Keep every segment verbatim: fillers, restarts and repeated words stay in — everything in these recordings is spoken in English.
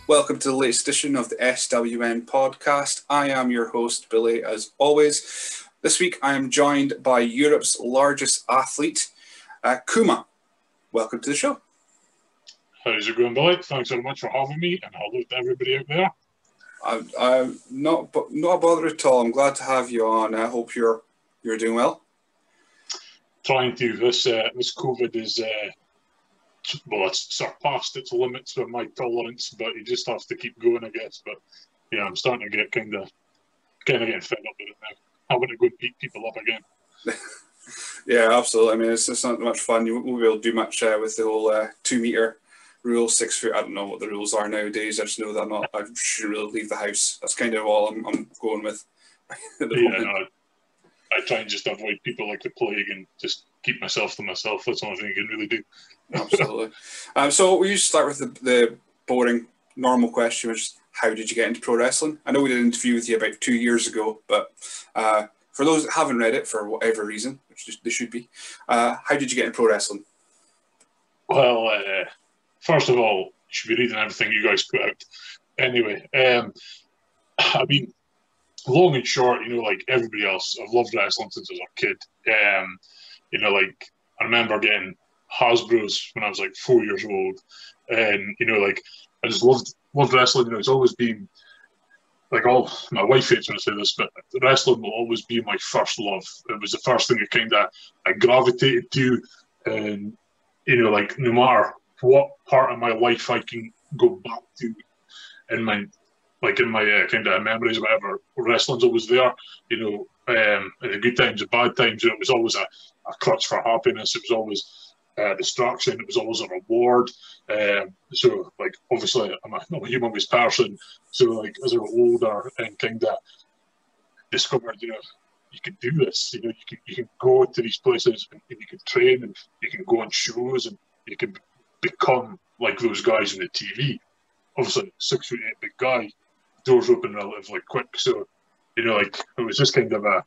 Welcome to the latest edition of the S W N Podcast. I am your host, Billy, as always. This week I am joined by Europe's largest athlete, uh, KUMA. Welcome to the show. How's it going, Billy? Thanks very much for having me, and hello to everybody out there. I'm, I'm not, not a bother at all. I'm glad to have you on. I hope you're you're doing well. Trying to. This uh, this COVID is, uh, well, it's surpassed its limits for my tolerance, but you just have to keep going, I guess. But yeah, I'm starting to get kind of kind of getting fed up with it now. Having to go and beat people up again. Yeah, absolutely. I mean, it's, it's not much fun. You won't be able to do much uh, with the whole uh, two meter rule, six foot. I don't know what the rules are nowadays. I just know that I'm not. I shouldn't really leave the house. That's kind of all I'm, I'm going with. At the yeah, moment. no, I try and just avoid people like the plague and just keep myself to myself. That's the only thing you can really do. Absolutely. Um, so we usually start with the, the boring, normal question, which is, how did you get into pro wrestling? I know we did an interview with you about two years ago, but uh, for those that haven't read it for whatever reason, which they should be, uh, how did you get into pro wrestling? Well, uh, first of all, you should be reading everything you guys put out. Anyway, um, I mean, long and short, you know, like everybody else, I've loved wrestling since I was a kid. Um, you know, like I remember getting Hasbro's when I was like four years old, and you know, like I just loved loved wrestling. You know, it's always been like all my wife hates when I say this, but wrestling will always be my first love. It was the first thing I kind of I gravitated to, and you know, like no matter what part of my life I can go back to in my like in my uh, kind of memories or whatever, wrestling's always there, you know, um, in the good times and bad times. You know, it was always a, a crutch for happiness. It was always a distraction. It was always a reward. Um, so, like, obviously, I'm a, I'm a human-based person. So, like, as I got older and kind of discovered, you know, you can do this. You know, you can you can go to these places and, and you can train and you can go on shows and you can become like those guys on the T V. Obviously, six foot eight big guy. Doors open relatively quick, so you know, like it was just kind of a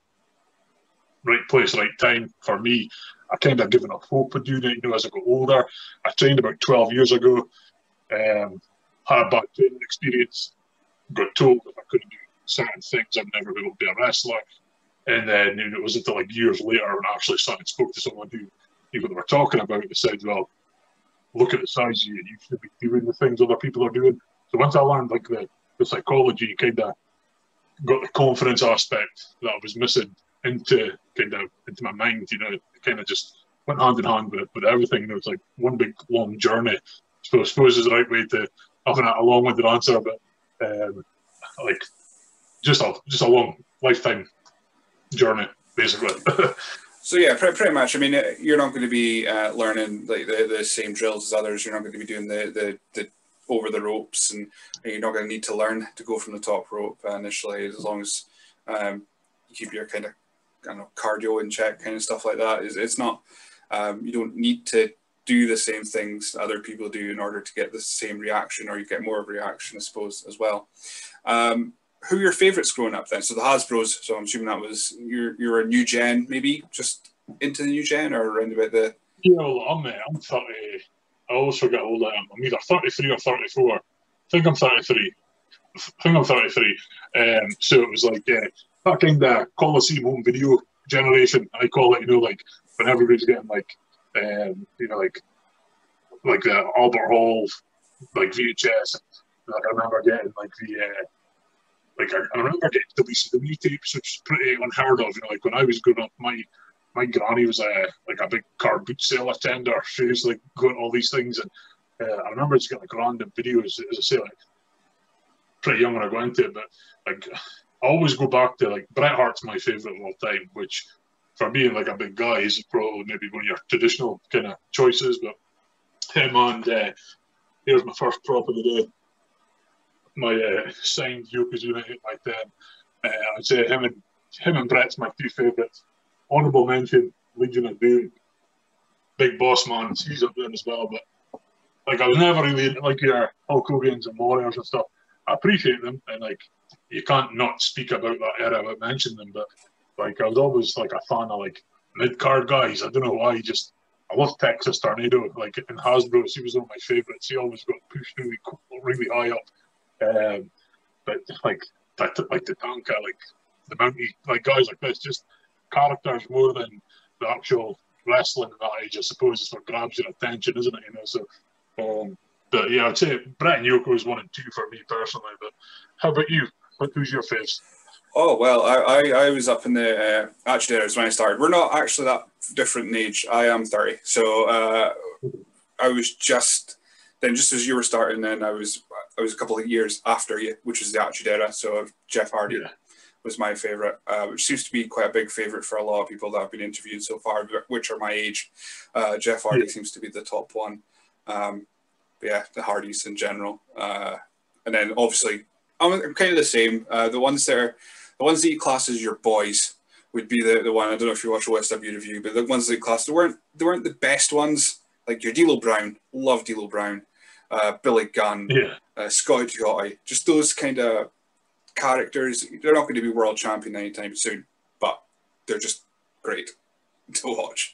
right place, right time for me. I kind of given up hope of doing it, you know, as I got older. I trained about twelve years ago, um, had a bad training experience, got told if I couldn't do certain things, I'd never be able to be a wrestler. And then you know, it was until like years later when I actually sat and spoke to someone who knew what they were talking about. They said, well, look at the size of you, you should be doing the things other people are doing. So once I learned like the the psychology, kind of got the confidence aspect that I was missing into kind of into my mind. You know, it kind of just went hand in hand with, with everything. You know, it's like one big long journey. So I suppose is the right way to have a long-winded answer, but um, like just a just a long lifetime journey, basically. So yeah, pretty, pretty much. I mean, you're not going to be uh, learning like the, the same drills as others. You're not going to be doing the the, the over the ropes, and you're not going to need to learn to go from the top rope initially, as long as um, you keep your kind of, I don't know, cardio in check, kind of stuff like that. It's, it's not, um, you don't need to do the same things other people do in order to get the same reaction, or you get more of a reaction, I suppose, as well. Um, who are your favourites growing up then? So the Hasbro's, so I'm assuming that was, you're, you're a new gen, maybe, just into the new gen, or around about the... Yeah, well, I'm, uh, I'm thirty. I always forget how old I am. I'm either thirty-three or thirty-four. I think I'm thirty-three. I think I'm thirty-three. Um, so it was like uh, that kind of Coliseum home video generation, I call it, you know, like when everybody's getting like, um, you know, like like the Albert Hall, like V H S. Like I remember getting like the, uh, like I, I remember getting W C W tapes, which is pretty unheard of. You know, like when I was growing up, my My granny was a like a big car boot sale attender. She used to like go to all these things, and uh, I remember just getting like random videos. As I say, like pretty young when I got into it, but like I always go back to like Bret Hart's my favorite of all time. Which, for being like a big guy, is probably maybe one of your traditional kind of choices. But him and uh, here's my first prop of the day. My uh, signed Yokozuna hit my ten. Uh, I'd say him and him and Bret's my two favourites. Honourable mention, Legion of Doom. Big Boss Man, he's up there as well. But like I was never really into like your Hulk Hogan's and Warriors and stuff. I appreciate them, and like you can't not speak about that era without mentioning them. But like I was always like a fan of like mid card guys. I don't know why. Just I love Texas Tornado. Like in Hasbro's, he was one of my favourites. He always got pushed really, really high up Um, but like that, like the Tanka, like the Mountie, like guys like this, just characters more than the actual wrestling at that age. I suppose it's what grabs your attention, isn't it? You know, so. Um, but yeah, I'd say Brett and Yoko is one and two for me personally. But how about you? What, who's your faves? Oh, well, I, I, I was up in the uh, Attitude Eras when I started. We're not actually that different in age. I am thirty. So uh, I was just, then just as you were starting, then I was I was a couple of years after you, which is the Attitude Era. So Jeff Hardy yeah. was my favourite, uh, which seems to be quite a big favourite for a lot of people that have been interviewed so far, which are my age. Uh, Jeff Hardy yeah. seems to be the top one. Um, yeah, the Hardys in general. Uh, and then obviously, I'm kind of the same. Uh, the ones that are, the ones that you class as your boys would be the, the one. I don't know if you watch a West W review, but the ones that you class, they weren't they weren't the best ones. Like your D'Lo Brown, love D'Lo Brown, uh, Billy Gunn, yeah. uh, Scotty Duotti, just those kind of characters. They're not going to be world champion anytime soon, but they're just great to watch.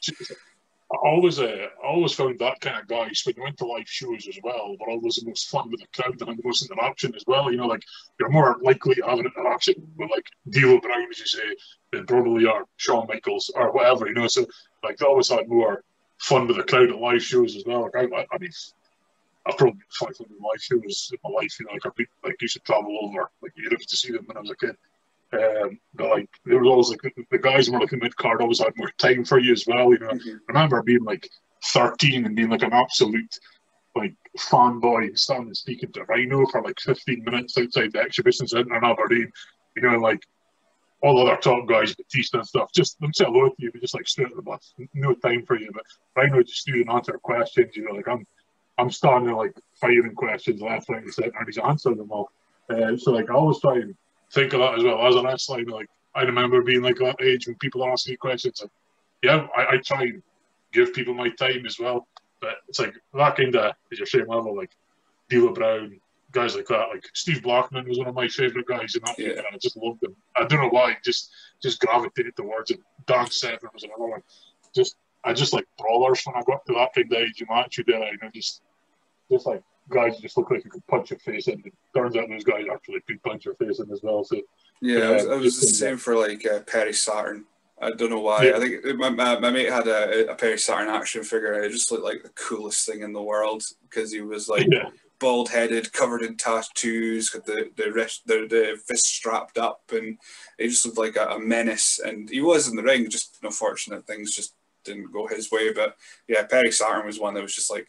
I always, uh, I always found that kind of guys when you went to live shows as well were always the most fun with the crowd and the most interaction as well. You know, like you're more likely to have an interaction with like D'Lo Brown, as you say, than probably or Shawn Michaels or whatever. You know, so like they always had more fun with the crowd at live shows as well. Like I, I, I mean, I've probably been five hundred live shows in my life. You know, like I've been, like used to travel over like Europe to see them when I was a kid. Um, but like there was always like the, the guys who were like the mid card always had more time for you as well. You know, mm-hmm. I remember being like thirteen and being like an absolute like fanboy, standing and speaking to Rhino for like fifteen minutes outside the exhibition centre in Aberdeen. You know, and like all the other top guys, Batista and stuff, just them say hello to you, but just like straight to the bus, no time for you. But Rhino just student answer questions. You know, like I'm I'm standing there like firing questions left, right, and centre, and he's answering them all. Uh, so like I always try and think of that as well as a wrestler. Like I remember being like that age when people are asking me questions. And, yeah, I, I try and give people my time as well. But it's like that kind of is your same level. Like D'Lo Brown, guys like that. Like Steve Blackman was one of my favourite guys in that. Yeah. And I just loved him. I don't know why. Just just gravitated towards him. Dan Severn was another one. Just I just like brawlers when I got to that kind of age in Attitude Era. You know, just just like. Guys just look like you could punch your face in. It turns out those guys actually could punch your face in as well. So yeah, uh, I was, I was the same for like uh, Perry Saturn. I don't know why. Yeah. I think my, my, my mate had a, a Perry Saturn action figure, and it just looked like the coolest thing in the world because he was like yeah. bald headed, covered in tattoos, got the the wrist, the, the fist strapped up, and he just looked like a, a menace. And he was in the ring. Just unfortunate things just didn't go his way. But yeah, Perry Saturn was one that was just like.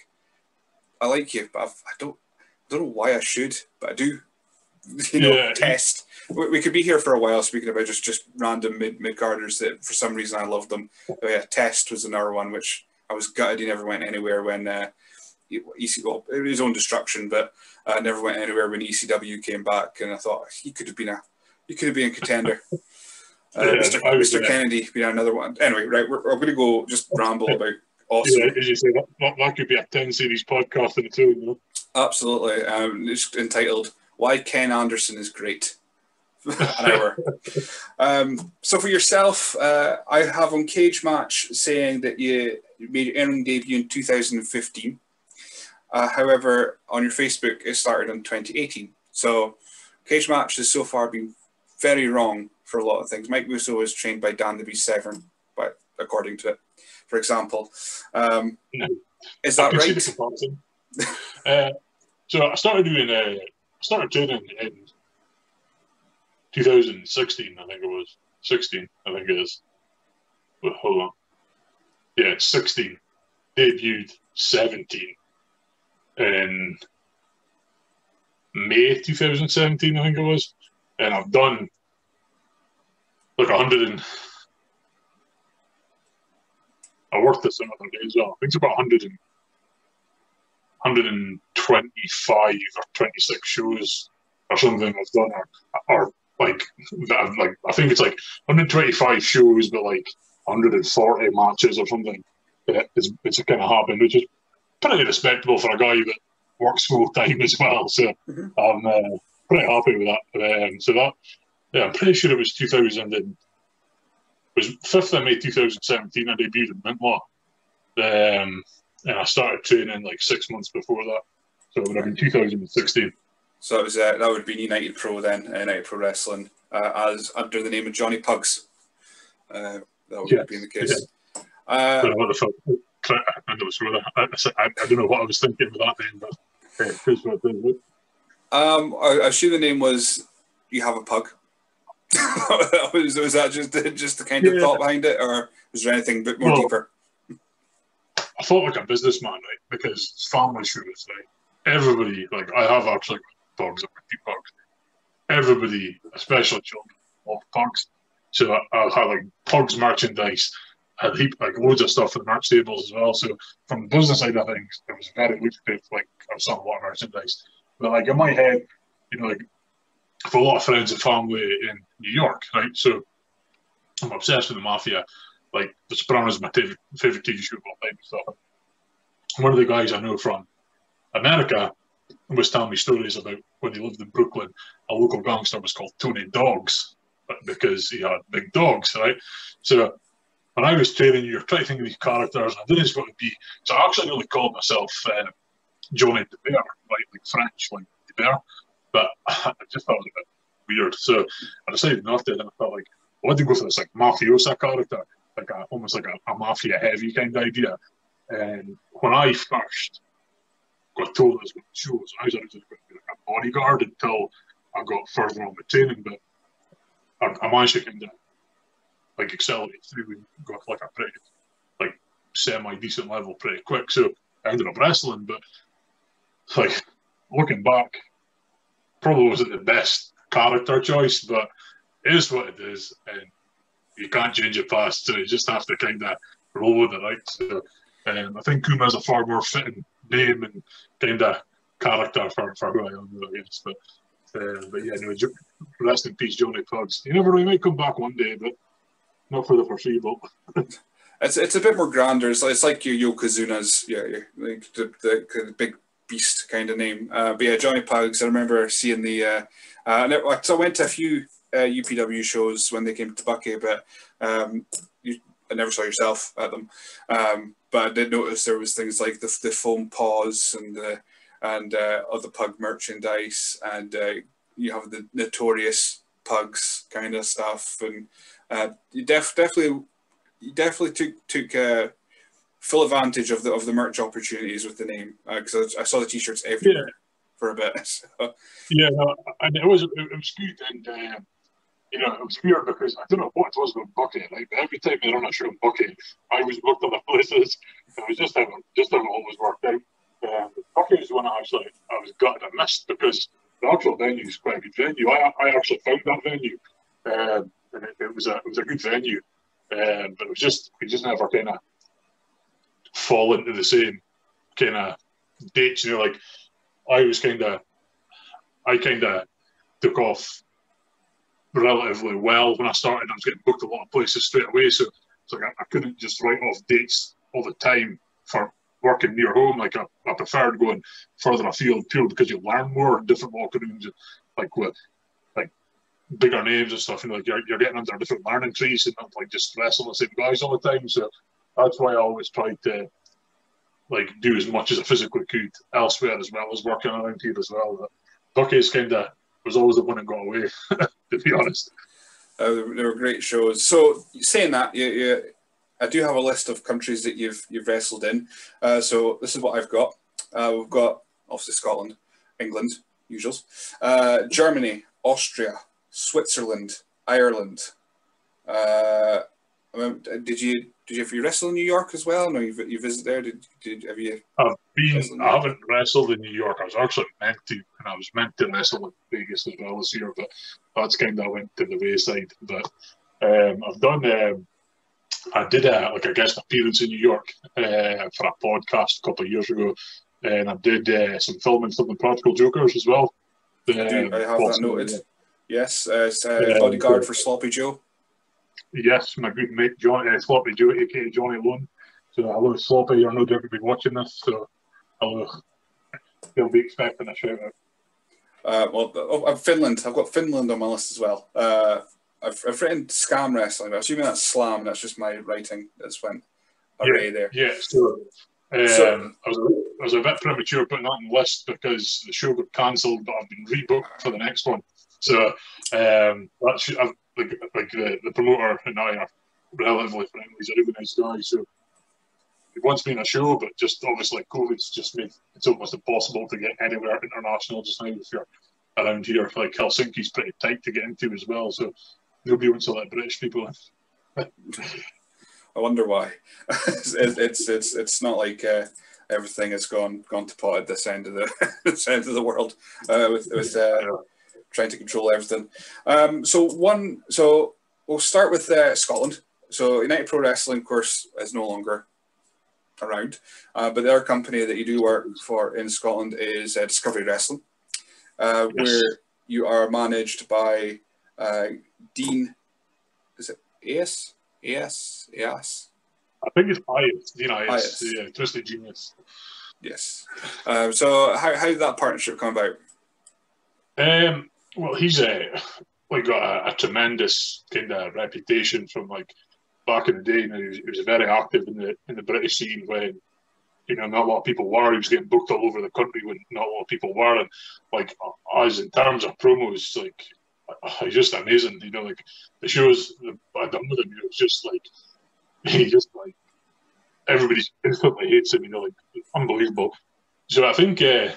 I like you, but I've, I don't, I don't know why I should, but I do. You know, yeah. Test. We, we could be here for a while speaking about just, just random mid mid carders that for some reason I love them. But yeah, Test was another one which I was gutted he never went anywhere when uh, E C well, it was his own destruction, but uh, never went anywhere when E C W came back, and I thought he could have been a he could have been a contender. Uh, yeah, Mister Mister Kennedy being another one. Anyway, right, we're, we're going to go just ramble about. Awesome. Yeah, as you say, that, that could be a ten series podcast in the two, you know? Absolutely. Um, it's entitled Why Ken Anderson is Great. An hour. um, so for yourself, uh, I have on Cage Match saying that you made your in-ring debut in two thousand fifteen. Uh, however, on your Facebook, it started in twenty eighteen. So Cage Match has so far been very wrong for a lot of things. Mike Russo was trained by Dan the Beast Severn, but according to it. For example, um, no, is that right? See the uh, so I started doing, uh, I started training in two thousand sixteen. I think it was sixteen. I think it is. But hold on. Yeah, it's sixteen. Debuted seventeen in May two thousand seventeen. I think it was, and I've done like a hundred and. I worked this another day as well. I think it's about one hundred and, one hundred twenty-five or twenty-six shows or something I've done, or, or like, like I think it's like one hundred twenty-five shows, but like one hundred forty matches or something. It's, it's kind of happened, which is pretty respectable for a guy that works full time as well. So mm-hmm. I'm uh, pretty happy with that. Um, so that, yeah, I'm pretty sure it was two thousand. And, it was fifth of May two thousand seventeen. I debuted in Mintlaw, um, and I started training like six months before that. So it would have been two thousand sixteen. So that was uh, that would be United Pro then, uh, United Pro Wrestling, uh, as under the name of Johnny Pugs. Uh, that would yes, be the case. Yeah. Uh, I don't know what the fuck. I, I, I don't know what I was thinking with that name, but hey, here's what it is. Um, I, I assume the name was You Have a Pug. was, was that just just the kind of yeah. thought behind it, or was there anything a bit more well, deeper? I thought like a businessman, right? Because it's family shooters, right? Everybody, like I have actually pugs, I keep pugs. Everybody, especially children, love pugs. So I, I had like pugs merchandise. I had heap, like loads of stuff for the merch tables as well. So from the business side of things, it was very lucrative. Like I was selling a lot of merchandise. But like in my head, you know, like for a lot of friends and family in New York, right? So I'm obsessed with the mafia. Like The Sopranos is my favorite, favorite T V show of all time. So one of the guys I know from America was telling me stories about when he lived in Brooklyn. A local gangster was called Tony Dogs, because he had big dogs, right? So when I was training, you're trying to think of these characters. I didn't know what it would be. So I actually really called myself uh, Johnny the Bear, right? Like French, like the bear. But I just thought it was a bit weird. So I decided not to. And I felt like I wanted to go for this like mafiosa character, like a, almost like a, a mafia heavy kind of idea. And when I first got told this was shows, I was originally going to be like a bodyguard until I got further on with training. But I, I managed to kind of like accelerate through and got like a pretty like semi decent level pretty quick. So I ended up wrestling, but like looking back, probably wasn't the best character choice, but it is what it is, and you can't change your past, so you just have to kind of roll with it, right? So um, I think KUMA is a far more fitting name and kind of character for, for who I am, I guess. But uh, but yeah, no, rest in peace, Johnny Pugs. You never know, he might come back one day, but not for the foreseeable. It's it's a bit more grander. It's like, it's like your Yokozuna's, yeah, like the, the, the big beast kind of name. Uh, but yeah, Johnny Pugs. I remember seeing the. Uh, uh, so I went to a few uh, U P W shows when they came to Bucky, but um, you, I never saw yourself at them. Um, but I did notice there was things like the the foam paws and the and uh, other pug merchandise, and uh, you have the notorious pugs kind of stuff, and uh, you def definitely. You definitely took took uh, full advantage of the of the merch opportunities with the name, because uh, I, I saw the t-shirts everywhere yeah. for a bit. So. Yeah, no, and it was it was good, and uh, you know it was weird because I don't know what it was about Bucky. Like every time they run a show in Bucky, I was booked other places. It was just how just how it always worked out. Um, Bucky was one I actually I was gutted I missed because the actual venue is quite a good venue. I I actually found that venue, um, and it, it was a it was a good venue. Um, but it was just we just never kind of fall into the same kind of dates. You know, like I was kind of, I kind of took off relatively well when I started. I was getting booked a lot of places straight away, so it's like I, I couldn't just write off dates all the time for working near home. Like I, I preferred going further afield purely because you learn more, different locker rooms, like with. Bigger names and stuff, you know, like you're, you're getting under different learning trees and not like just wrestling the same guys all the time. So that's why I always tried to like do as much as I physically could elsewhere as well as working around here as well. But Bucky's kind of was always the one that got away, to be honest. Uh, they were great shows. So saying that, you, you, I do have a list of countries that you've you've wrestled in. Uh, so this is what I've got. Uh, we've got obviously Scotland, England, usuals, uh, Germany, Austria, Switzerland, Ireland. Uh, did you did you have you wrestle in New York as well? No, you you visit there. Did did have you? I've been. I haven't wrestled in New York. I was actually meant to, and I was meant to wrestle in Vegas as well this year, but that's kind of went to the wayside. But um, I've done. Um, I did a like a guest appearance in New York uh, for a podcast a couple of years ago, and I did uh, some filming for the Practical Jokers as well. Um, I do. I have that noted. Yeah. Yes, uh, it's, uh, bodyguard for Sloppy Joe. Yes, my good mate John, uh, Sloppy Joe, aka Johnny Lone. So hello, Sloppy. You're no doubt be watching this, so hello. He'll be expecting a shout out. Uh, well, oh, Finland. I've got Finland on my list as well. Uh, I've, I've written Scam Wrestling. I'm assuming that's Slam. That's just my writing that's went array yeah, there. Yeah. So Um, so, I, was a, I was a bit premature putting that on the list because the show got cancelled, but I've been rebooked for the next one. So um, that's I've, like like the, the promoter and I are relatively friendly. He's a really nice guy. So he wants me in a show, but just obviously COVID's just made it's almost impossible to get anywhere international just now. If you're around here, like Helsinki's pretty tight to get into as well. So nobody wants to let British people in. I wonder why. it's, it's it's it's not like uh, everything has gone gone to pot at this end of the this end of the world uh, with with uh, yeah. trying to control everything. Um, so one, so we'll start with uh, Scotland. So United Pro Wrestling, of course, is no longer around, uh, but the other company that you do work for in Scotland is uh, Discovery Wrestling, uh, yes. where you are managed by uh, Dean. Is it Ace? Yes, yes. I think it's Ias, Dean Ias, yeah, Twisted Genius. Yes. Um, so how, how did that partnership come about? Um, well, he's a, like got a, a tremendous kind of reputation from like back in the day. You know, he was, he was very active in the in the British scene when, you know, not a lot of people were. He was getting booked all over the country when not a lot of people were. And like, as in terms of promos, like, he's just amazing. You know, like the shows I done with him, it was just like he just like everybody instantly hates him. You know, like unbelievable. So I think uh,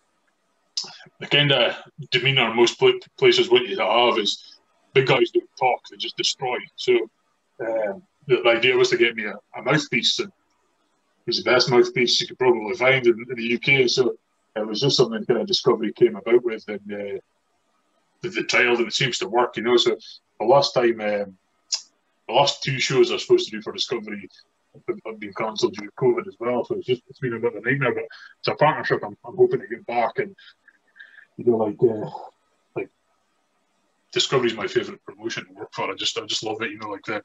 the kind of demeanor most places want you to have is big guys don't talk; they just destroy. So um, the, the idea was to get me a, a mouthpiece, and he's the best mouthpiece you could probably find in, in the U K. So it was just something kind of Discovery came about with, and. Uh, The, the title, and it seems to work, you know. So the last time, um, the last two shows I was supposed to do for Discovery have been cancelled due to COVID as well. So it's just it's been a bit of a nightmare. But it's a partnership I'm, I'm hoping to get back, and you know, like uh, like Discovery's my favourite promotion to work for. I just I just love it, you know. Like the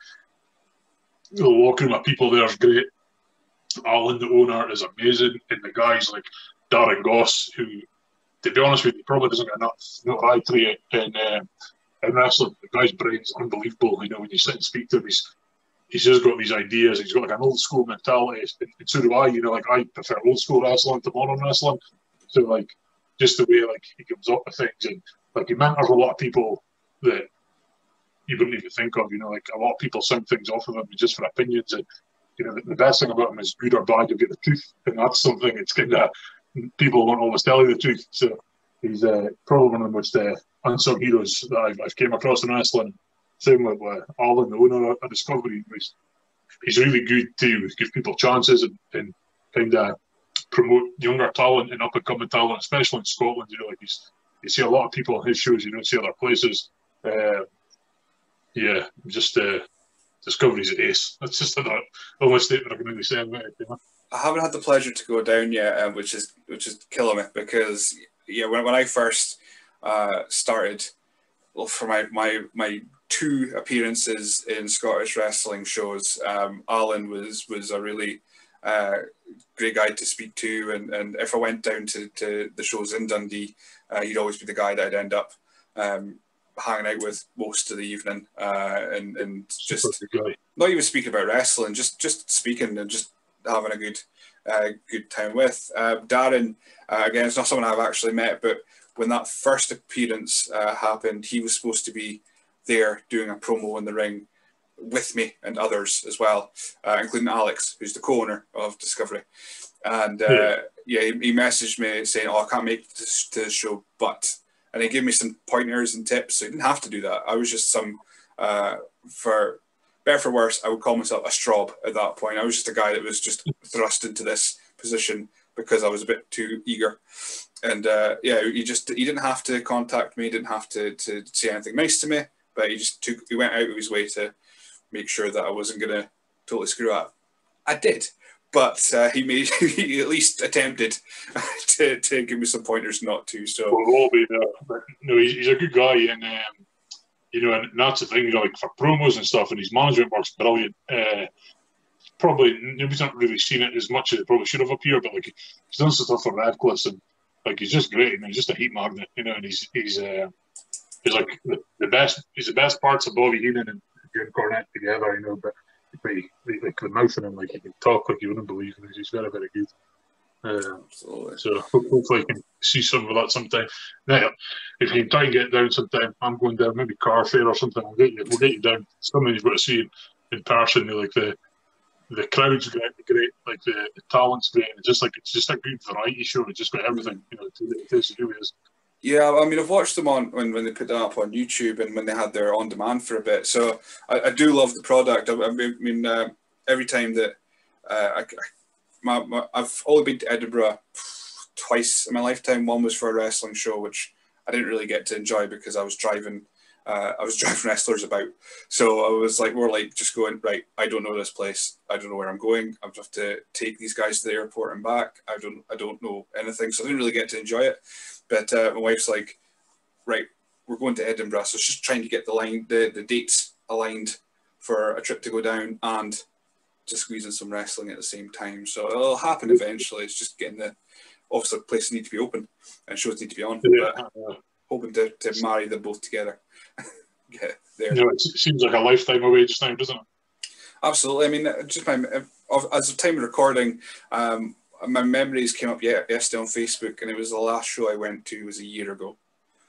you know, walking with people there is great. Alan, the owner, is amazing, and the guys like Darren Goss, who. To be honest with you, he probably doesn't get enough notoriety in, uh, in wrestling. The guy's brain's unbelievable. You know, when you sit and speak to him, he's he's just got these ideas. He's got like an old school mentality, and, and so do I. You know, like I prefer old school wrestling to modern wrestling. So like, just the way like he comes up with things, and like he mentors a lot of people that you wouldn't even think of. You know, like a lot of people sound things off of him just for opinions, and you know, the, the best thing about him is good or bad, you'll get the truth, and that's something. It's kind of people won't always tell you the truth. So he's uh, probably one of the most uh, unsung heroes that I've, I've came across in wrestling. Same with uh, Alan, the owner of Discovery. He's, he's really good to give people chances and, and kind of promote younger talent and up-and-coming talent, especially in Scotland. You know, like he's, you see a lot of people on his shows you don't see other places. Uh, yeah, just uh, Discovery's an ace. That's just the only statement I can really say about it. You know? I haven't had the pleasure to go down yet, um, which is which is killing me because yeah, when when I first uh, started, well, for my my my two appearances in Scottish wrestling shows, um, Alan was was a really uh, great guy to speak to, and, and if I went down to, to the shows in Dundee, uh, he'd always be the guy that I'd end up um, hanging out with most of the evening, uh, and and just not even speaking about wrestling, just just speaking and just. having a good uh, good time with. Uh, Darren, uh, again, it's not someone I've actually met, but when that first appearance uh, happened, he was supposed to be there doing a promo in the ring with me and others as well, uh, including Alex, who's the co-owner of Discovery. And uh, yeah, yeah he, he messaged me saying, oh, I can't make it to the show, but... And he gave me some pointers and tips, so he didn't have to do that. I was just some, uh, for... better for worse, I would call myself a strob at that point. I was just a guy that was just thrust into this position because I was a bit too eager. And uh, yeah, he just he didn't have to contact me, didn't have to, to say anything nice to me, but he just took he went out of his way to make sure that I wasn't going to totally screw up. I did, but uh, he made he at least attempted to, to give me some pointers not to. So we'll all be there. But, no, he's, he's a good guy, and um, you know, and that's the thing, you know, like for promos and stuff, and his management works brilliant. Uh, probably nobody's not really seen it as much as it probably should have up here, but like he's done some stuff for Radcliffe, and like he's just great. I mean, he's just a heat magnet, you know, and he's he's uh, he's like the, the best. He's the best parts of Bobby Heenan and Jim Cornette together, you know. But by, like the mouth in him, like he can talk like you wouldn't believe. And he's very, very good. Uh, so hopefully I can see some of that sometime. Now, if you can try and get down sometime, I'm going down maybe car fair or something. We'll get you. We'll get you down. Something you've got to see in, in person. Like the the crowd's great, great. Like the, the talent's great. It's just like it's just a good variety show. It's just got everything. You know, it is who it is. Yeah, I mean, I've watched them on when, when they put them up on YouTube and when they had their on demand for a bit. So I, I do love the product. I, I mean, uh, every time that uh, I. My, my, I've only been to Edinburgh twice in my lifetime. One was for a wrestling show, which I didn't really get to enjoy because I was driving. Uh, I was driving wrestlers about, so I was like, more like just going right. I don't know this place. I don't know where I'm going. I have to take these guys to the airport and back. I don't. I don't know anything, so I didn't really get to enjoy it. But uh, my wife's like, right, we're going to Edinburgh, so it's just trying to get the line, the the dates aligned for a trip to go down and to squeeze in some wrestling at the same time. So it'll happen eventually. It's just getting the, obviously places need to be open and shows need to be on. Yeah. But hoping to, to marry them both together. Get there. You know, it seems like a lifetime away just now, doesn't it? Absolutely. I mean, just my, as of time of recording, um, my memories came up yesterday on Facebook, and it was the last show I went to was a year ago.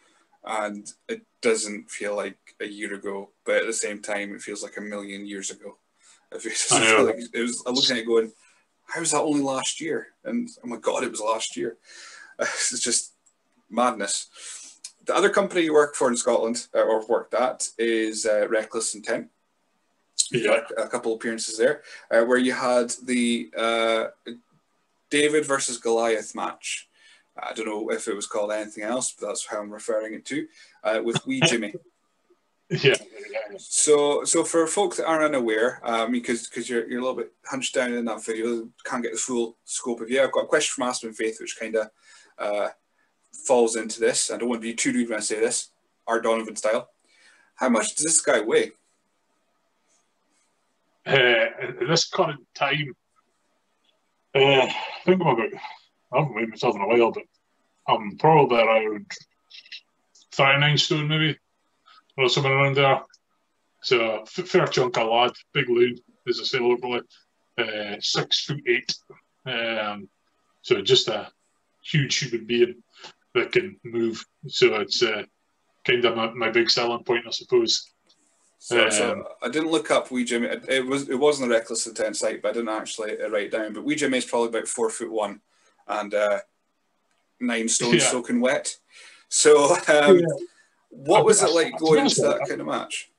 And it doesn't feel like a year ago, but at the same time, it feels like a million years ago. It was, I know. Like, it was, I looked at it going, how was that only last year? And oh my God, it was last year. Uh, it's just madness. The other company you work for in Scotland, uh, or worked at, is uh, Reckless Intent. You had a couple appearances there, uh, where you had the uh, David versus Goliath match. I don't know if it was called anything else, but that's how I'm referring it to, uh, with Wee Jimmy. Yeah. So, so for folks that aren't unaware, um, because because you're you're a little bit hunched down in that video, can't get the full scope of you. I've got a question from Aspen Faith, which kind of uh, falls into this. I don't want to be too rude when I say this, Art Donovan style. How much does this guy weigh? Uh, at this current time, uh, I think I'm about. I haven't weighed myself in a while, but I'm probably around thirty-nine stone, maybe. Or somewhere around there. So, fair chunk of lad, big loon, as I say locally, uh, six foot eight. Um, so, just a huge human being that can move. So, it's uh, kind of my, my big selling point, I suppose. So, um, so I didn't look up Wee Jimmy. It, it was it wasn't a Reckless Intent site, but I didn't actually write it down. But Wee Jimmy is probably about four foot one and uh, nine stone yeah. soaking wet. So, um, yeah. What was it like going into that kind of match?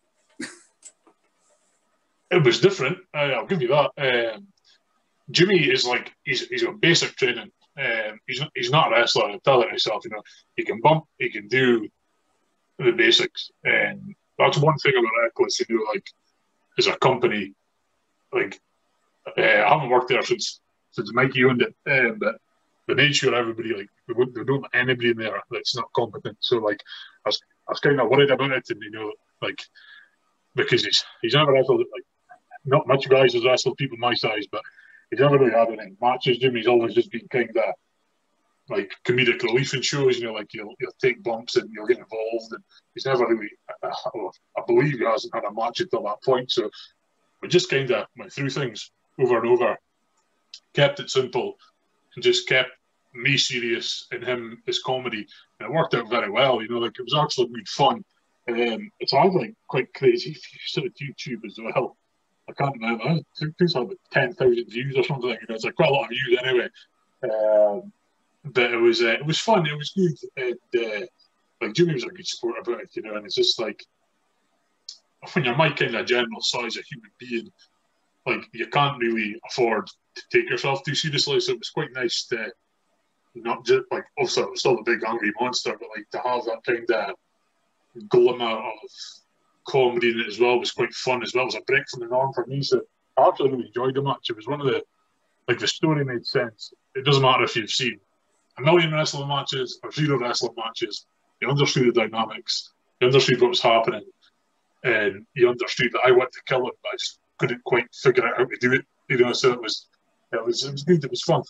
It was different. Uh, I'll give you that. Um, Jimmy is like he's he's got basic training. Um, he's not, he's not a wrestler. I tell it myself. You know, he can bump. He can do the basics, and that's one thing about Reckless. You know, like as a company, like uh, I haven't worked there since since Mikey owned it, um, but they made sure everybody like they don't let anybody in there that's not competent. So like I was, I was kind of worried about it, and you know, like because he's he's never wrestled like not much guys has wrestled people my size, but he's never really had any matches. Jimmy's always just been kind of like comedic relief in shows. You know, like you'll you'll take bumps and you'll get involved, and he's never really. I, I believe he hasn't had a match until that point. So we just kind of went through things over and over, kept it simple, and just kept me serious and him as comedy, and it worked out very well. You know, like it was actually good fun. And um, it's all like quite crazy if you sort of YouTube as well. I can't remember. I think it's like ten thousand views or something. You know, it's like quite a lot of views anyway. Um, but it was uh, it was fun. It was good. And uh, like Jimmy was a good sport about it, you know. And it's just like when you're my kind of general size of human being, like you can't really afford to take yourself too seriously. So it was quite nice to not just like also it was still a big angry monster, but like to have that kind of glimmer of comedy in it as well was quite fun as well. It was a break from the norm for me. So I actually really enjoyed the match. It was one of the like the story made sense. It doesn't matter if you've seen a million wrestling matches or zero wrestling matches. You understood the dynamics. You understood what was happening, and you understood that I wanted to kill him, but I just couldn't quite figure out how to do it. You know, so it was it was it was good. It was fun.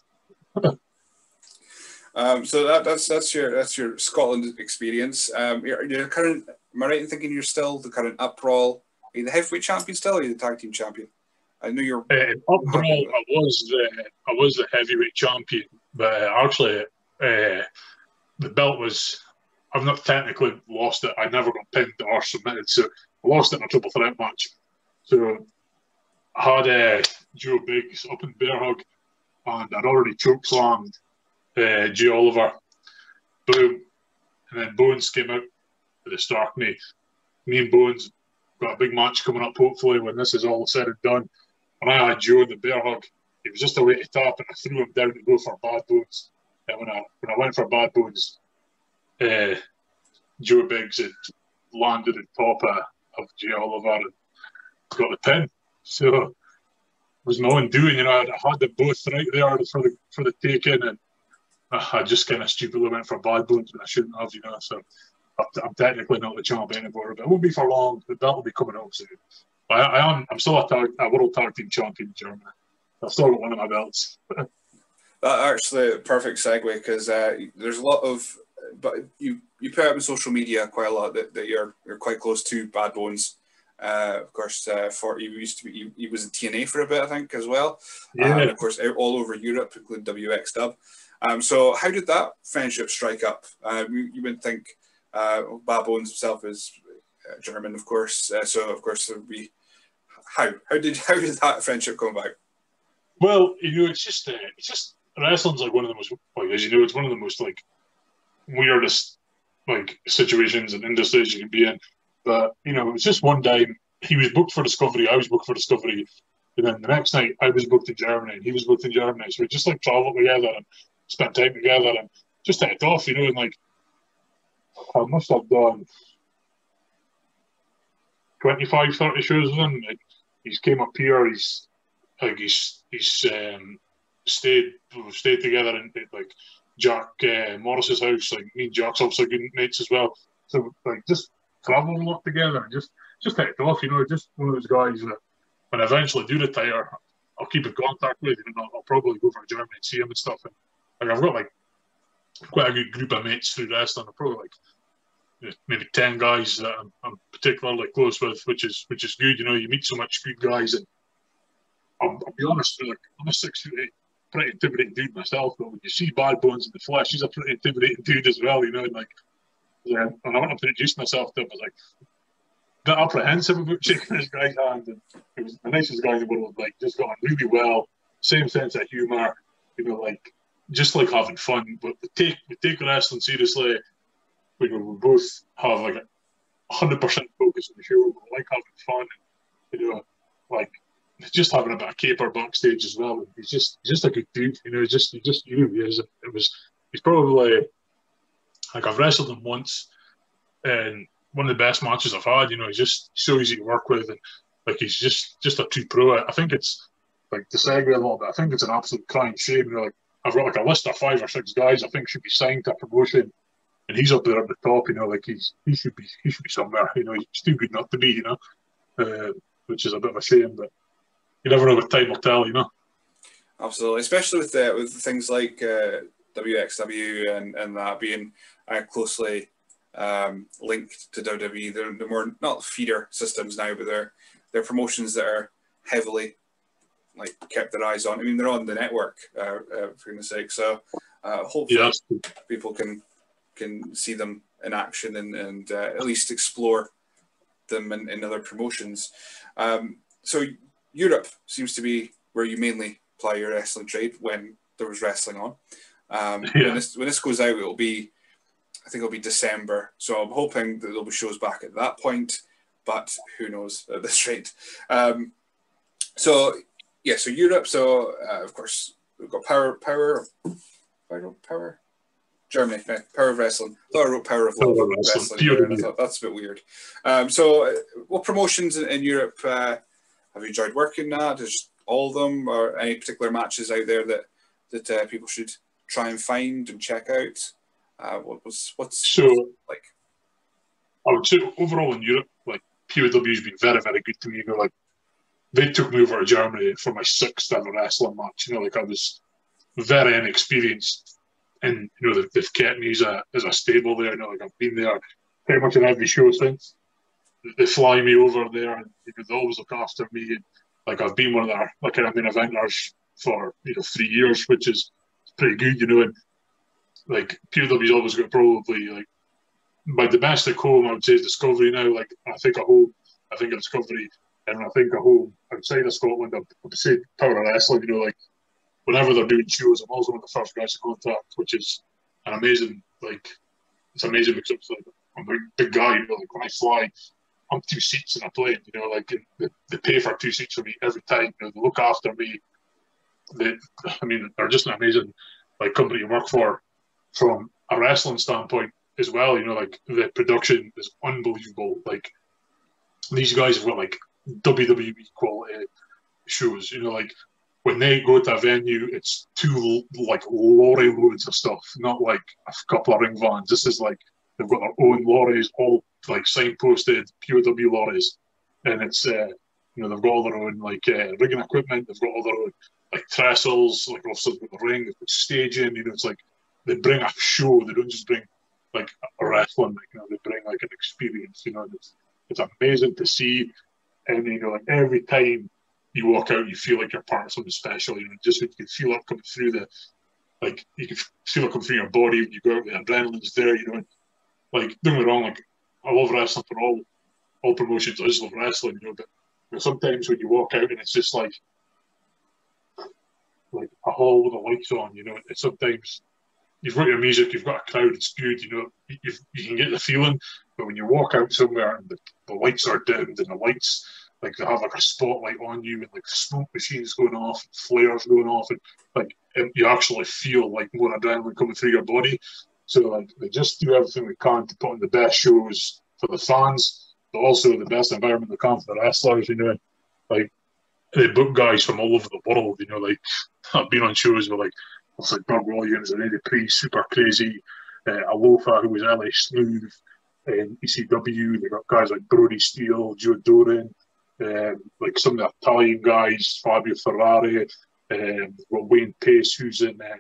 Um, so that, that's that's your that's your Scotland experience. Um, your, your current, am I right in thinking you're still the current Apparel Are you the heavyweight champion still, or are you the tag team champion? I know you're. Uh, overall, I was the I was the heavyweight champion, but uh, actually, uh, the belt was. I've not technically lost it. I never got pinned or submitted, so I lost it in a triple threat match. So I had uh, Joe Biggs up in bear hug, and I'd already chokeslammed uh, Jay Oliver. Boom, and then Bones came out with a start me. Me and Bones got a big match coming up. Hopefully, when this is all said and done. When I had Joe in the bear hug, it was just a way to tap, and I threw him down to go for Bad Bones. And when I when I went for Bad Bones, uh, Joe Biggs had landed on top of, of Jay Oliver and got the pin. So it was my own doing, you know. I had them both right there for the for the take-in, and I just kind of stupidly went for Bad Bones when I shouldn't have, you know. So I'm technically not the champ anymore, but it won't be for long. The belt will be coming up soon. I, I am. I'm still a, tag, a world tag team champion in Germany. I've still got one of my belts. That actually a perfect segue, because uh, there's a lot of, but you you put up on social media quite a lot that, that you're you're quite close to Bad Bones. Uh, of course, uh, for you used to be, you, he was in T N A for a bit, I think, as well. Yeah. Uh, and of course, all over Europe, including W X W. Um, so how did that friendship strike up? Uh, you, you wouldn't think uh, Bad Bones himself is uh, German, of course. Uh, so of course there would be how how did how did that friendship come about? Well, you know, it's just uh, it's just wrestling's like one of the most, like, as you know, it's one of the most like weirdest like situations and industries you can be in. But you know, it was just one time he was booked for Discovery, I was booked for Discovery, and then the next night I was booked in Germany and he was booked in Germany. So we just like travelled together and spent time together and just hit it off, you know. And like I must have done twenty-five, thirty shows with him. Like, he's came up here. He's like he's he's um, stayed we've stayed together in like Jack uh, Morris's house. Like me and Jack's also good mates as well. So like just travel a lot together and just just hit it off. You know, just one of those guys that when I eventually do retire, I'll keep in contact with. And I'll, I'll probably go for Germany and see him and stuff. And like I've got like quite a good group of mates through wrestling. I'm probably like maybe ten guys that I'm, I'm particularly close with, which is which is good. You know, you meet so much good guys, and I'll, I'll be honest, like I'm a six foot eight, pretty intimidating dude myself. But when you see Bad Bones in the flesh, he's a pretty intimidating dude as well. You know, and like yeah, when I went up to introduce myself to him, I was like a bit apprehensive about shaking this guy's hand, and he was the nicest guy in the world. Like just got on really well, same sense of humour. You know, like just like having fun. But we take we take wrestling seriously. We, we both have like a hundred percent focus on the show. We like having fun, and, you know, like just having a bit of caper backstage as well. He's just just a good dude, you know. He's just he just you know, he is. It was he's probably like I've wrestled him once, and one of the best matches I've had. You know, he's just so easy to work with, and like he's just just a true pro. I think it's like to segue a little bit. I think it's an absolute crying shame. You know, like I've got like a list of five or six guys I think should be signed to a promotion. And he's up there at the top, you know, like he's he should be he should be somewhere, you know, he's too good not to be, you know, uh, which is a bit of a shame, but you never know what time will tell, you know. Absolutely, especially with uh, with things like uh, W X W and, and that being uh, closely um, linked to W W E. They're, they're more not feeder systems now, but they're they're promotions that are heavily like kept their eyes on. I mean, they're on the network, uh, uh, for goodness sake. So uh, hopefully yes. people can. can see them in action and, and uh, at least explore them in, in other promotions. Um, so Europe seems to be where you mainly ply your wrestling trade when there was wrestling on. Um, yeah. when, this, when this goes out, it'll be, I think it'll be December. So I'm hoping that there'll be shows back at that point, but who knows at this rate. Um, so yeah, so Europe. So uh, of course we've got Power, Power, Power, Power. Germany, right? Power of Wrestling. I thought I wrote Power of Love Power Wrestling. There, and I thought that's a bit weird. Um, so, uh, what promotions in, in Europe uh, have you enjoyed working at? Is all of them, or any particular matches out there that that uh, people should try and find and check out? Uh, what was what's so like? I would say overall in Europe, like P O W has been very, very good to me. You know, like they took me over to Germany for my sixth ever wrestling match. You know, like I was very inexperienced. And you know, they've, they've kept me as a as a stable there. You know, like I've been there pretty much in every show since. they fly me over there, and you know, they always look after me. And, like I've been one of their like I mean eventers for you know three years, which is pretty good, you know. And like P O W's always got probably like my domestic home, I would say, is Discovery now. Like I think a home, I think of Discovery, and I think a home outside of Scotland, I would say Power Wrestling. You know, like whenever they're doing shows, I'm also one of the first guys to contact, which is an amazing like it's amazing because it's like, I'm a big guy, you know, like when I fly, I'm two seats in a plane, you know, like they, they pay for two seats for me every time, you know, they look after me. They, I mean, they're just an amazing like company to work for from a wrestling standpoint as well, you know, like the production is unbelievable. Like these guys have got like W W E quality shows, you know, like when they go to a venue, it's two like lorry loads of stuff, not like a couple of ring vans. This is like they've got their own lorries, all like signposted P O W lorries, and it's uh, you know they've got all their own like uh, rigging equipment. They've got all their own like trestles, like also with the ring, they've got staging. You know, it's like they bring a show. They don't just bring like a wrestling. Like, you know, they bring like an experience. You know, and it's it's amazing to see, and you know, like every time you walk out, you feel like you're part of something special. You know, just you can feel it coming through the, like you can feel it coming through your body when you go out. The adrenaline's there. You know, and, like don't get me wrong, like I love wrestling for all all promotions. I just love wrestling. You know, but you know, sometimes when you walk out and it's just like like a hall with the lights on. You know, and sometimes you've got your music, you've got a crowd, it's good. You know, you you can get the feeling, but when you walk out somewhere and the, the lights are dimmed and the lights, like they have like a spotlight on you and like smoke machines going off, and flares going off, and like it, you actually feel like more adrenaline coming through your body. So like they just do everything they can to put on the best shows for the fans, but also the best environment they can for the wrestlers. You know, like they book guys from all over the world. You know, like I've been on shows with like it's like Doug Williams and Eddie Priest, Super Crazy, uh, Alofa, who was L A Smooth, and E C W. They got guys like Brody Steele, Joe Doran. Um, like some of the Italian guys, Fabio Ferrari, um, got Wayne Pace, who's in uh,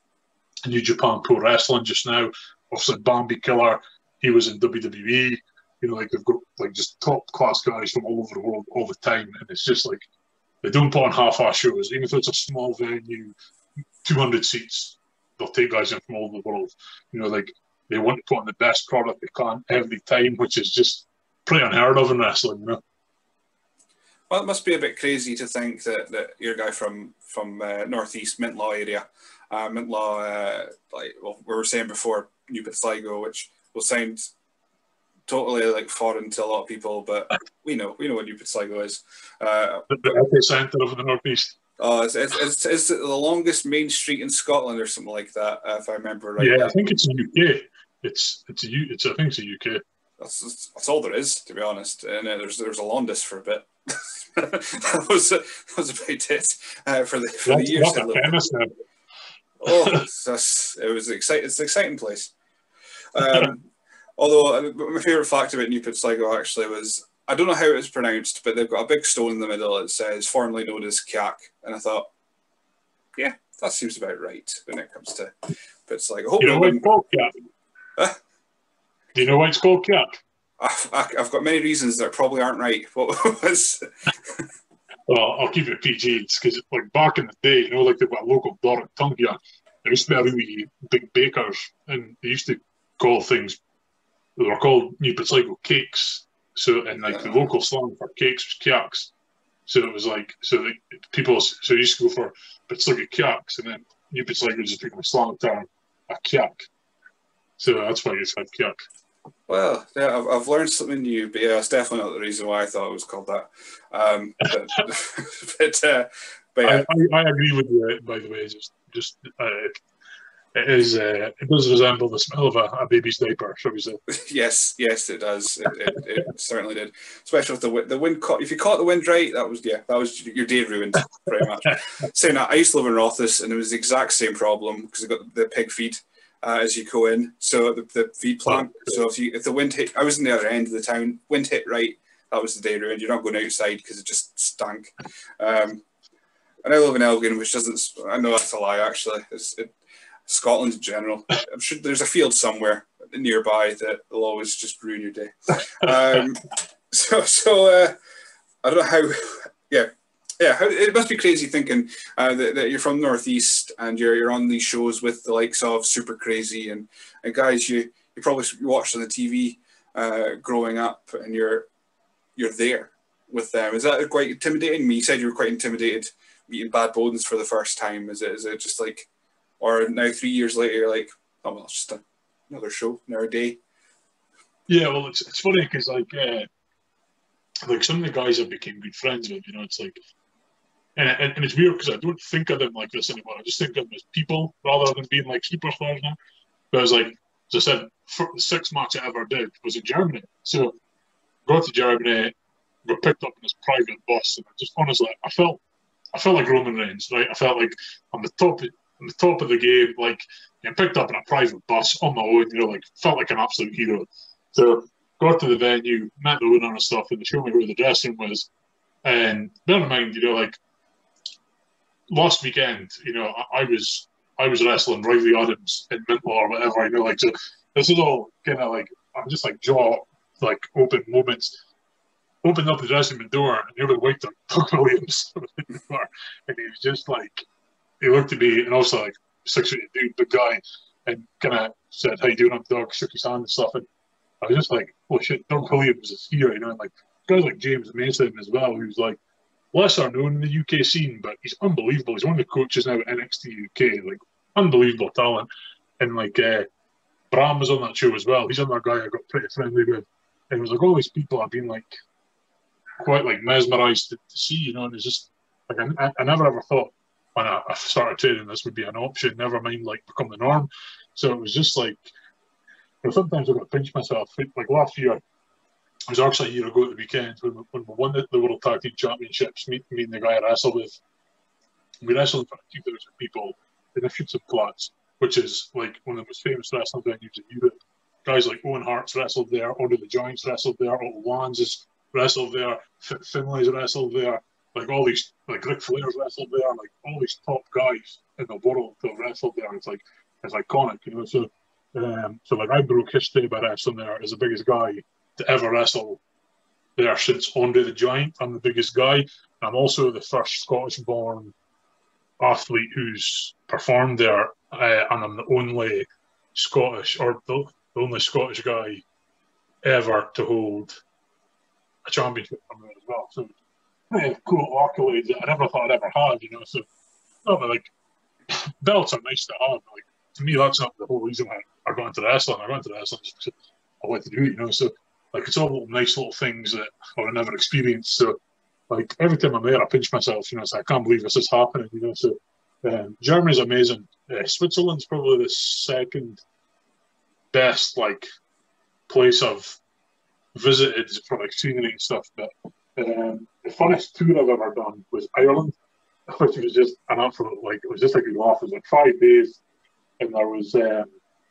New Japan Pro Wrestling just now. Also, Bambi Killer, he was in W W E. You know, like they've got like just top class guys from all over the world all the time, and it's just like they don't put on half-ass shows, even if it's a small venue, two hundred seats. They'll take guys in from all over the world. You know, like they want to put on the best product they can every time, which is just pretty unheard of in wrestling. You know. Well, it must be a bit crazy to think that, that you're a guy from from uh, northeast Mintlaw area, uh, Mintlaw, uh, like well, we were saying before, New Sligo, which will sound totally like foreign to a lot of people, but we know we know what New Sligo is. Uh, the epicenter of the northeast. Oh, it's, it's it's it's the longest main street in Scotland or something like that, uh, if I remember right. Yeah, I think it's in the U K. It's it's a U. It's I think it's the U K. That's that's all there is, to be honest. And uh, there's there's a Londis for a bit. that was that was about it uh, for the for that's, the years. That's a chemist now. Oh, that's, it was exciting. It's an exciting place. Um, although my favourite fact about New Sligo actually was, I don't know how it's pronounced, but they've got a big stone in the middle that says formerly known as Kiak, and I thought, yeah, that seems about right when it comes to Sligo. You know why it's called Kiak? Huh? Do you know why it's called Kiak? I've, I've got many reasons that probably aren't right. What was? Well, I'll keep it P G. It's because like back in the day, you know, like they've got a local bar at Tungia. There used to be a really big bakers, and they used to call things. They were called New Sligo cakes. So, and like the local slang for cakes was kiaks. So it was like, so the people, so you used to go for Sligo kiaks, and then New Sligo just became a slang term, a kiak. So that's why it's called kiak. Well, yeah, I've, I've learned something new, but yeah, it's definitely not the reason why I thought it was called that. Um, but, but, uh, but yeah. I, I, I agree with you, by the way. Just, just uh, it is. Uh, it does resemble the smell of a, a baby's diaper, shall we say? Yes, yes, it does. It, it, it certainly did. Especially with the wind. The wind caught. If you caught the wind right, that was yeah, that was your day ruined pretty much. Saying that, I used to live in Rothes, and it was the exact same problem because I got the pig feed. Uh, as you go in, so the, the feed plant. So if you if the wind hit, I was in the other end of the town. Wind hit right, that was the day ruined. You're not going outside because it just stank. Um, and I live in Elgin, which doesn't. I know that's a lie. Actually, it's it, Scotland in general. I'm sure there's a field somewhere nearby that will always just ruin your day. Um, So, so uh, I don't know how. Yeah, yeah. How, it must be crazy thinking uh, that, that you're from Northeast and you're you're on these shows with the likes of Super Crazy and, and guys you you probably watched on the T V uh, growing up, and you're you're there with them. Is that quite intimidating? You said you were quite intimidated meeting Bad Bones for the first time. Is it is it just like, or now three years later, you're like, oh well, it's just a, another show, another day. Yeah, well, it's it's funny because like. Uh... Like some of the guys I became good friends with, you know, it's like, and, and, and it's weird because I don't think of them like this anymore. I just think of them as people rather than being like superstars now. But I was like, as I said, the sixth match I ever did was in Germany. So got to Germany, got picked up in this private bus, and I just honestly, I felt, I felt like Roman Reigns, right? I felt like I'm the top, I'm the top of the game. Like, getting picked up in a private bus on my own, you know, like felt like an absolute hero. So. Got to the venue, met the owner and stuff, and they showed me where the dressing room was. And bear in mind, you know, like last weekend, you know, I, I was I was wrestling Riley Adams in Mintle or whatever, you know, like so. This is all kind of like I'm just like jaw like open moments. Opened up the dressing room door, and the other waiter, Doug Williams, and he was just like, he looked at me, and also like six foot dude, big guy, and kind of said, "How you doing?" I'm Doug, shook his hand and stuff, and I was just like, oh shit, Doug Williams is here, you know, and like guys like James Mason as well, who's like lesser known in the U K scene, but he's unbelievable. He's one of the coaches now at N X T U K, like unbelievable talent. And like uh, Bram was on that show as well. He's another guy I got pretty friendly with. And it was like all these people I've been like quite like mesmerised to, to see, you know, and it's just like I, I never ever thought when I, I started training this would be an option, never mind like become the norm. So it was just like, you know, sometimes I've got to pinch myself. Like last year, it was actually a year ago at the weekend when we, when we won the, the World Tag Team Championships, me, me and the guy I wrestled with. We wrestled in front of two thousand people in the Schützenplatz, which is like one of the most famous wrestling venues in Europe. Guys like Owen Hart's wrestled there, Andre the Giant's wrestled there, Otto Wanz has wrestled there, F- Finlay's wrestled there, like all these, like Ric Flair's wrestled there, like all these top guys in the world have wrestled there. It's like, it's iconic, you know, so Um, so like I broke history by wrestling there as the biggest guy to ever wrestle there since Andre the Giant. I'm the biggest guy. I'm also the first Scottish-born athlete who's performed there, uh, and I'm the only Scottish or the, the only Scottish guy ever to hold a championship from there as well. So pretty cool accolades that I never thought I'd ever have, you know. So no, but like belts are nice to have. Like to me, that's not the whole reason I, I got into wrestling. I got into wrestling just because I like to do it, you know. So like it's all little nice little things that I would never experienced. So like every time I'm there, I pinch myself, you know. So I can't believe this is happening, you know. So um, Germany's amazing. Uh, Switzerland's probably the second best like place I've visited for like scenery and stuff. But um, the funnest tour I've ever done was Ireland, which was just an absolute like it was just like a laugh. It was like five days, and there was um,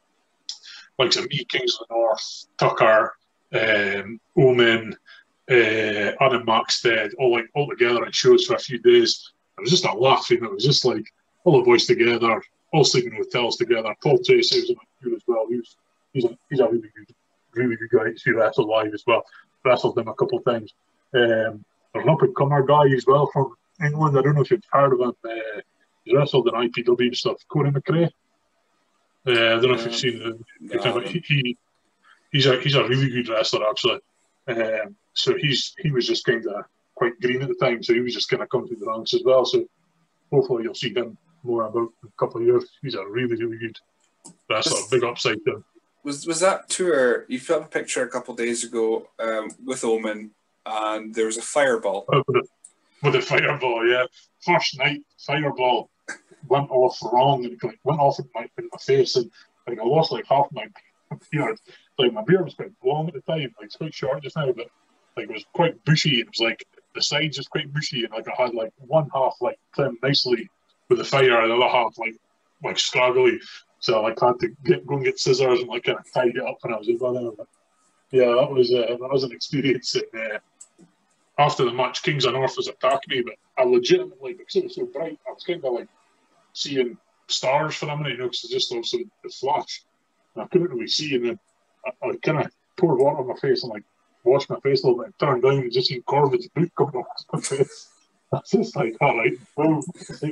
like some me, Kings of the North, Tucker, um, Omen, uh, Adam Maxted, all like all together in shows for a few days. It was just a laugh, you know. It was just like all the boys together, all sleeping in hotels together. Paul Tracy was on my tour as well. He was, he's a he's a really good, really good guy to see wrestle live as well. Wrestled him a couple of times. Um, there's an up-and-comer guy as well from England. I don't know if you've heard of him. Uh, he wrestled in I P W and stuff. Corey McRae. Uh, I don't know um, if you've seen him. No, he, he he's a he's a really good wrestler actually. Um, so he's he was just kind of quite green at the time, so he was just kind of coming through the ranks as well. So hopefully you'll see him more about in a couple of years. He's a really really good wrestler. Was, big upside down. Was was that tour? You put up a picture a couple of days ago um, with Omen, and there was a fireball. Uh, with, a, with a fireball, yeah. First night, fireball went off wrong and like went off in my in my face, and like I lost like half my beard. Like my beard was quite long at the time. Like it's quite short just now, but like it was quite bushy. And it was like the sides was quite bushy, and like I had like one half like trimmed nicely with the fire, and the other half like like scraggly. So I like, had to get go and get scissors and like kind of tied it up when I was over there. But yeah, that was uh, that was an experience. And uh, after the match, Kings of North was attacking me, but I legitimately, because it was so bright, I was kind of like seeing stars for a minute, you know, because it's just also the flash. And I couldn't really see, and then I, I kind of poured water on my face and like wash my face a little bit, turn down and just see Corbett's boot coming off my face. That's just like, all right, boom.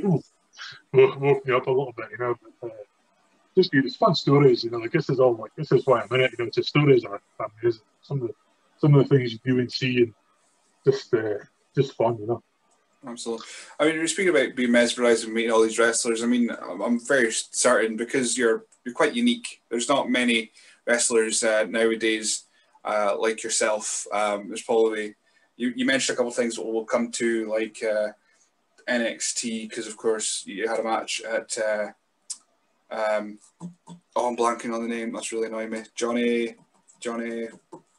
Woke, woke me up a little bit, you know. But, uh, just it's fun stories, you know. Like this is all like this is why I'm in it, you know. The stories are amazing. Some of the some of the things you do and see, and just uh, just fun, you know. Absolutely. I mean, you're speaking about being mesmerized and meeting all these wrestlers. I mean, I'm very certain because you're you're quite unique. There's not many wrestlers uh, nowadays uh, like yourself. Um, there's probably you, you mentioned a couple of things that we'll come to, like uh, N X T, because of course you had a match at. Uh, um, oh, I'm blanking on the name. That's really annoying me. Johnny, Johnny.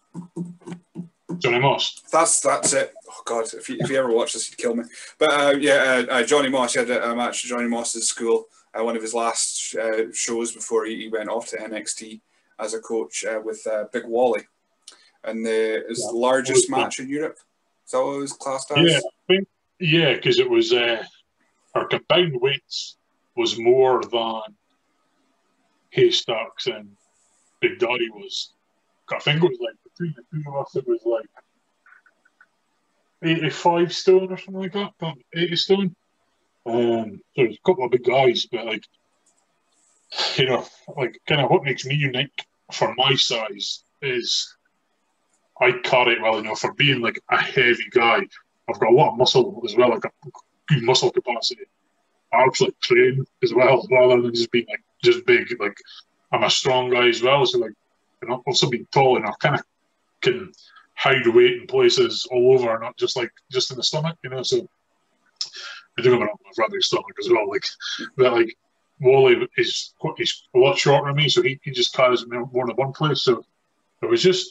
Johnny Moss. That's that's it. Oh God, if you, if you ever watch this, you'd kill me. But uh, yeah, uh, uh, Johnny Moss. He had a, a match at Johnny Moss's school. Uh, one of his last uh, shows before he, he went off to N X T as a coach uh, with uh, Big Wally, and the it was yeah, the largest match fun. in Europe. Is that what it was classed as? Yeah, I think, yeah, because it was uh, our combined weights was more than Haystacks and Big Daddy was. I think it was like between the two of us, it was like eighty-five stone or something like that, eighty stone. Um, so there's a couple of big guys, but like, you know, like kind of what makes me unique for my size is I carry well, you know, for being like a heavy guy, I've got a lot of muscle as well, like a good muscle capacity. I actually train as well, rather than just being like just big. Like I'm a strong guy as well, so like. And also being tall enough, kind of can hide weight in places all over, not just like just in the stomach, you know. So I do have a rather big stomach as well. Like, but like Wally is he's a lot shorter than me, so he, he just carries me more in one place. So it was just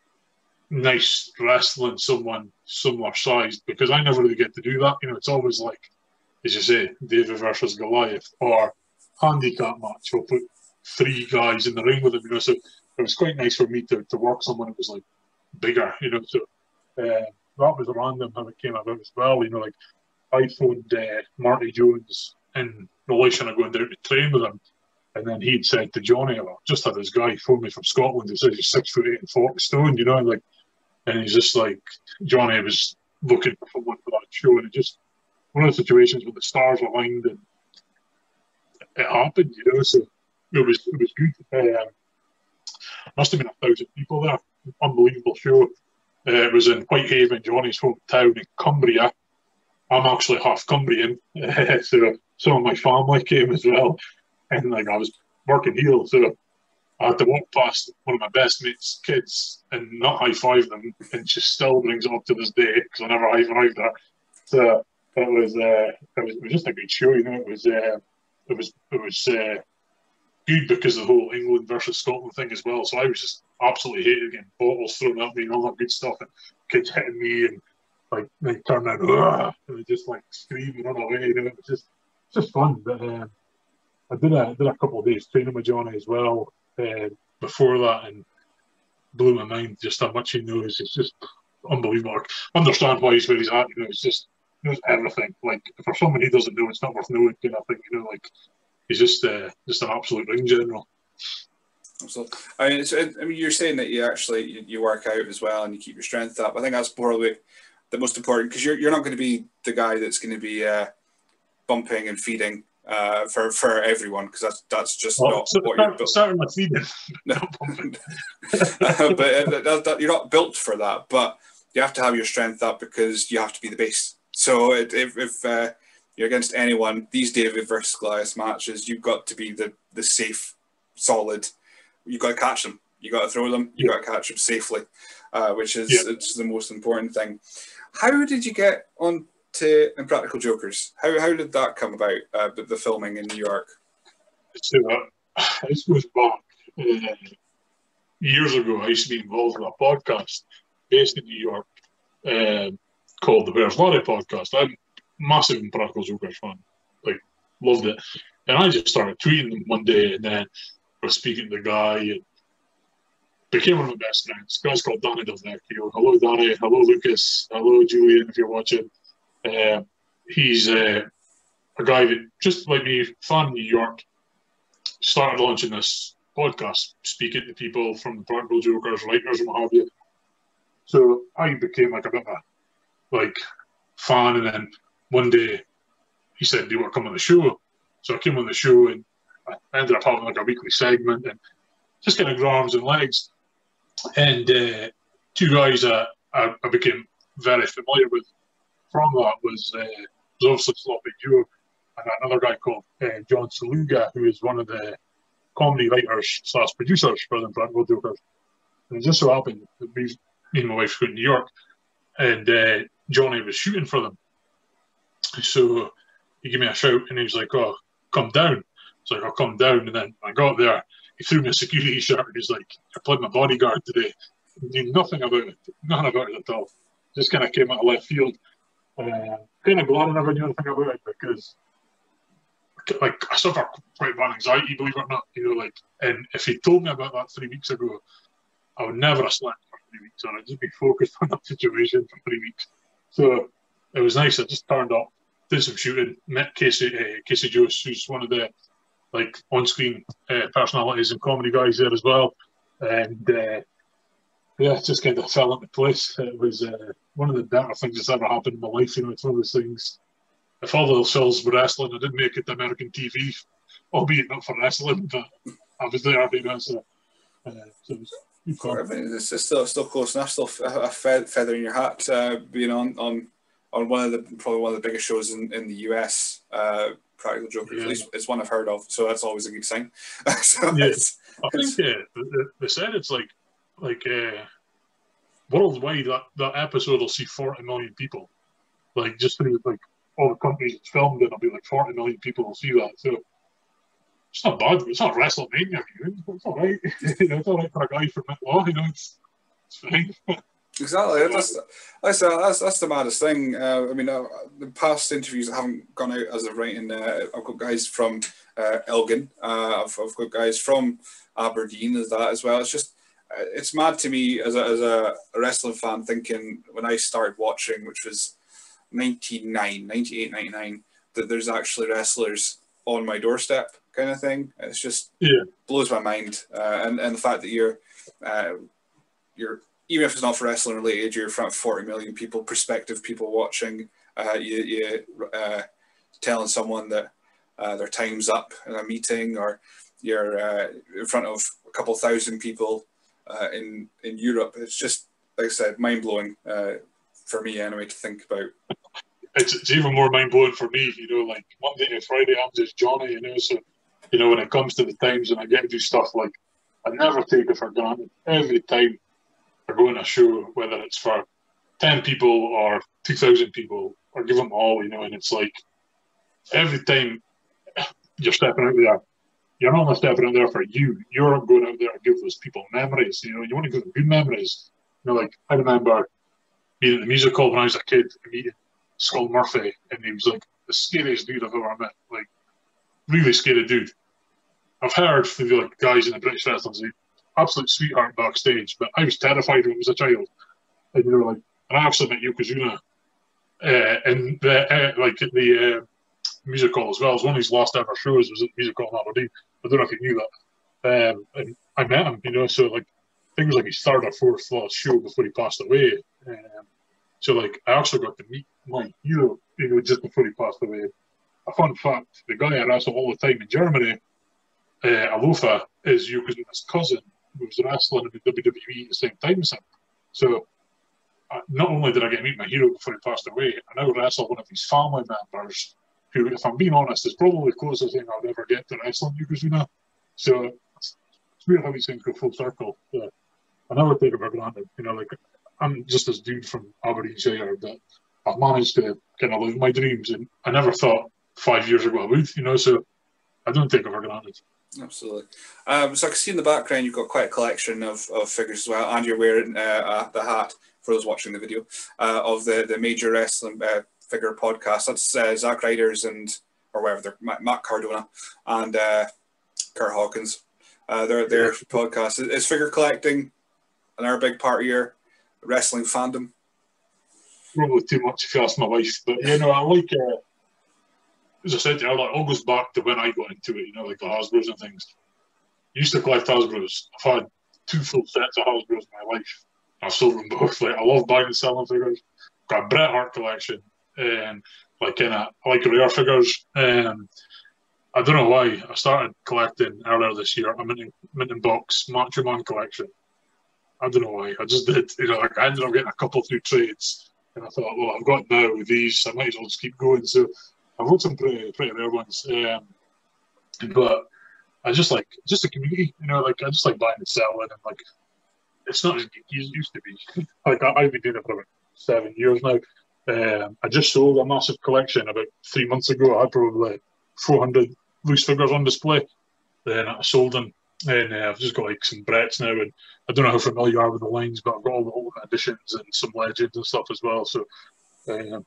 nice wrestling someone similar sized because I never really get to do that. You know, it's always like, as you say, David versus Goliath or handicap match. We'll put three guys in the ring with him, you know. So it was quite nice for me to, to work someone who was like bigger, you know. So uh, that was random how it came about as well. You know, like I phoned uh, Marty Jones in relation to going down to train with him, and then he'd said to Johnny, "Well, just had this guy phone me from Scotland. He says he's six foot eight and forty stone, you know." And like, and he's just like Johnny was looking for someone for that show, and it just one of the situations where the stars aligned and it happened, you know. So it was it was good. Um, Must have been a thousand people there. Unbelievable show. Uh, it was in Whitehaven, Johnny's hometown in Cumbria. I'm actually half Cumbrian, uh, so some of my family came as well. And like I was working heel, so I had to walk past one of my best mates' kids and not high five them, and she still brings it up to this day because I never high fived her. So it was, uh, it was it was just a good show, you know. It was uh, it was it was. Uh, good because of the whole England versus Scotland thing as well. So I was just absolutely hated getting bottles thrown at me and all that good stuff, and kids hitting me and like they turn around and just like scream and run away. You know, it was just just fun. But um, I did a did a couple of days training with Johnny as well uh, before that, and blew my mind just how much he knows. It's just unbelievable. I understand why he's where he's at. You know, it's just he knows everything. Like for someone he doesn't know, it's not worth knowing. Kind of thing. You know, like. He's just uh, just an absolute ring general. Absolutely. I mean, it's, I mean, you're saying that you actually you, you work out as well and you keep your strength up. I think that's probably the most important because you're you're not going to be the guy that's going to be uh, bumping and feeding uh, for for everyone because that's that's just well, not so what you're built. Starting with feeding. No, uh, but uh, that, that, you're not built for that. But you have to have your strength up because you have to be the base. So it, if if uh, you're against anyone, these David versus Goliath matches, you've got to be the, the safe, solid. You've got to catch them. You've got to throw them. You've yeah. got to catch them safely, uh, which is yeah. it's the most important thing. How did you get on to Impractical Jokers? How how did that come about, uh, the, the filming in New York? So, uh, this goes back uh, years ago. I used to be involved in a podcast based in New York uh, called the S W N Podcast. I'm massive Impractical Jokers fan, like loved it, and I just started tweeting them one day, and then I was speaking to the guy, and became one of my best friends. This guy's called Danny Delvecchio. Hello, Danny. Hello, Lucas. Hello, Julian, if you're watching. Uh, he's uh, a guy that, just like me, fan of New York, started launching this podcast, speaking to people from the Impractical Jokers, writers, and what have you. So I became like a bit of a like fan, and then one day he said, "Do you want to come on the show?" So I came on the show, and I ended up having like a weekly segment, and just kind of grew arms and legs. And uh, two guys that I, I became very familiar with from that was, uh, was obviously Sloppy Joe, and another guy called uh, John Saluga, who is one of the comedy writers slash producers for the Impractical Jokers. And it just so happened that we, me and my wife were in New York, and uh, Johnny was shooting for them. So he gave me a shout, and he was like, "Oh, come down." So like, I'll come down, and then I got there. He threw me a security shirt, and he's like, "I played my bodyguard today." I knew nothing about it, nothing about it at all. Just kind of came out of left field. Uh, kind of glad I never knew anything about it, because like I suffer quite bad anxiety, believe it or not. You know, like, and if he told me about that three weeks ago, I would never have slept for three weeks, or I'd just be focused on that situation for three weeks. So it was nice. I just turned up, did some shooting, met Casey uh, Casey Jost, who's one of the like on-screen uh, personalities and comedy guys there as well, and uh, yeah, it just kind of fell into place. It was uh, one of the better things that's ever happened in my life. You know, it's one of those things. If all those cells were wrestling, I did make it to American T V, albeit not for wrestling, but I was there. You know, so, uh, so it was I mean, it's, it's still still close enough. Still a, a feather in your hat, uh, being on on on one of the probably one of the biggest shows in, in the U S. Uh, Practical Jokers, yeah. At least it's one I've heard of, so that's always a good sign. So yeah, I think uh, they said it's like like uh, worldwide that, that episode will see forty million people, like just through like all the countries it's filmed in. It'll be like forty million people will see that. So it's not bad. It's not WrestleMania viewing. It's all right. You know, it's all right for a guy from Law. You know, it's, it's fine. Exactly. That's, that's, that's, that's the maddest thing. Uh, I mean, uh, the past interviews that haven't gone out as of writing, uh, I've got guys from uh, Elgin. Uh, I've, I've got guys from Aberdeen as that as well. It's just, uh, it's mad to me as a, as a wrestling fan, thinking when I started watching, which was ninety-nine, ninety-eight, ninety-nine, that there's actually wrestlers on my doorstep kind of thing. It's just yeah. blows my mind. Uh, and, and the fact that you're, uh, you're, even if it's not for wrestling related, you're in front of forty million people, prospective people watching, uh, you, you uh, telling someone that uh, their time's up in a meeting, or you're uh, in front of a couple thousand people uh, in, in Europe. It's just, like I said, mind-blowing uh, for me anyway to think about. It's, it's even more mind-blowing for me, you know, like Monday to Friday, I'm just Johnny, you know, so, you know, when it comes to the times and I get to do stuff, like, I never take it for granted. Every time or going to a show, whether it's for ten people or two thousand people, or give them all, you know, and it's like every time you're stepping out there, you're not only stepping out there for you, you're going out there to give those people memories, you know, you want to give them good memories. You know, like I remember being at the music hall when I was a kid, meeting Skull Murphy, and he was like the scariest dude I've ever met, like really scary dude. I've heard from the like, guys in the British wrestling, absolute sweetheart backstage, but I was terrified when I was a child. And you know, like, and I actually met Yokozuna uh, in the uh, like at the uh, music hall as well. It was one of his last ever shows. Was at the music hall in Aberdeen. I don't know if you knew that. Um, and I met him, you know. So like, I think it was like his third or fourth last show before he passed away. Um, so like, I actually got to meet my hero, you know, just before he passed away. A fun fact: the guy I wrestle all the time in Germany, uh, Alofa, is Yokozuna's cousin, who was wrestling in the W W E at the same time as him. So uh, not only did I get to meet my hero before he passed away, I now wrestle one of his family members, who, if I'm being honest, is probably the closest thing I'll ever get to wrestling Yokozuna. So it's, it's weird how these things go full circle. Yeah. I never take it for granted. You know, like I'm just this dude from Aberdeenshire that I've managed to kind of live my dreams, and I never thought five years ago I would. You know, so I don't take it for granted. Absolutely. Um, so I can see in the background you've got quite a collection of, of figures as well, and you're wearing uh, uh, the hat, for those watching the video, uh, of the, the Major Wrestling uh, Figure Podcast. That's uh, Zack Ryder's and, or whatever, they're Matt Cardona and uh, Kurt Hawkins. Uh, their their yeah. podcast. Is, is figure collecting another big part of your wrestling fandom? Probably too much if you ask my wife, but you know, I like uh, as I said to you, like, all goes back to when I got into it, you know, like the Hasbros and things. I used to collect Hasbros. I've had two full sets of Hasbros in my life. I've sold them both. Like, I love buying and selling figures. Got a Bret Hart collection, and like kind of I like rare figures. Um, I don't know why I started collecting earlier this year. I'm in Minton Box Macho Man collection. I don't know why. I just did. You know, like I ended up getting a couple through trades, and I thought, well, I've got now with these, I might as well just keep going. So I've got some pretty pretty rare ones. Um, but I just like just a community. You know, like I just like buying and selling, and like it's not as geeky as it used to be. Like I, I've been doing it for about seven years now. Um, I just sold a massive collection about three months ago. I had probably four hundred loose figures on display. Then I sold them, and uh, I've just got like some Bretts now. And I don't know how familiar you are with the lines, but I've got all the Ultimate Editions and some Legends and stuff as well. So um,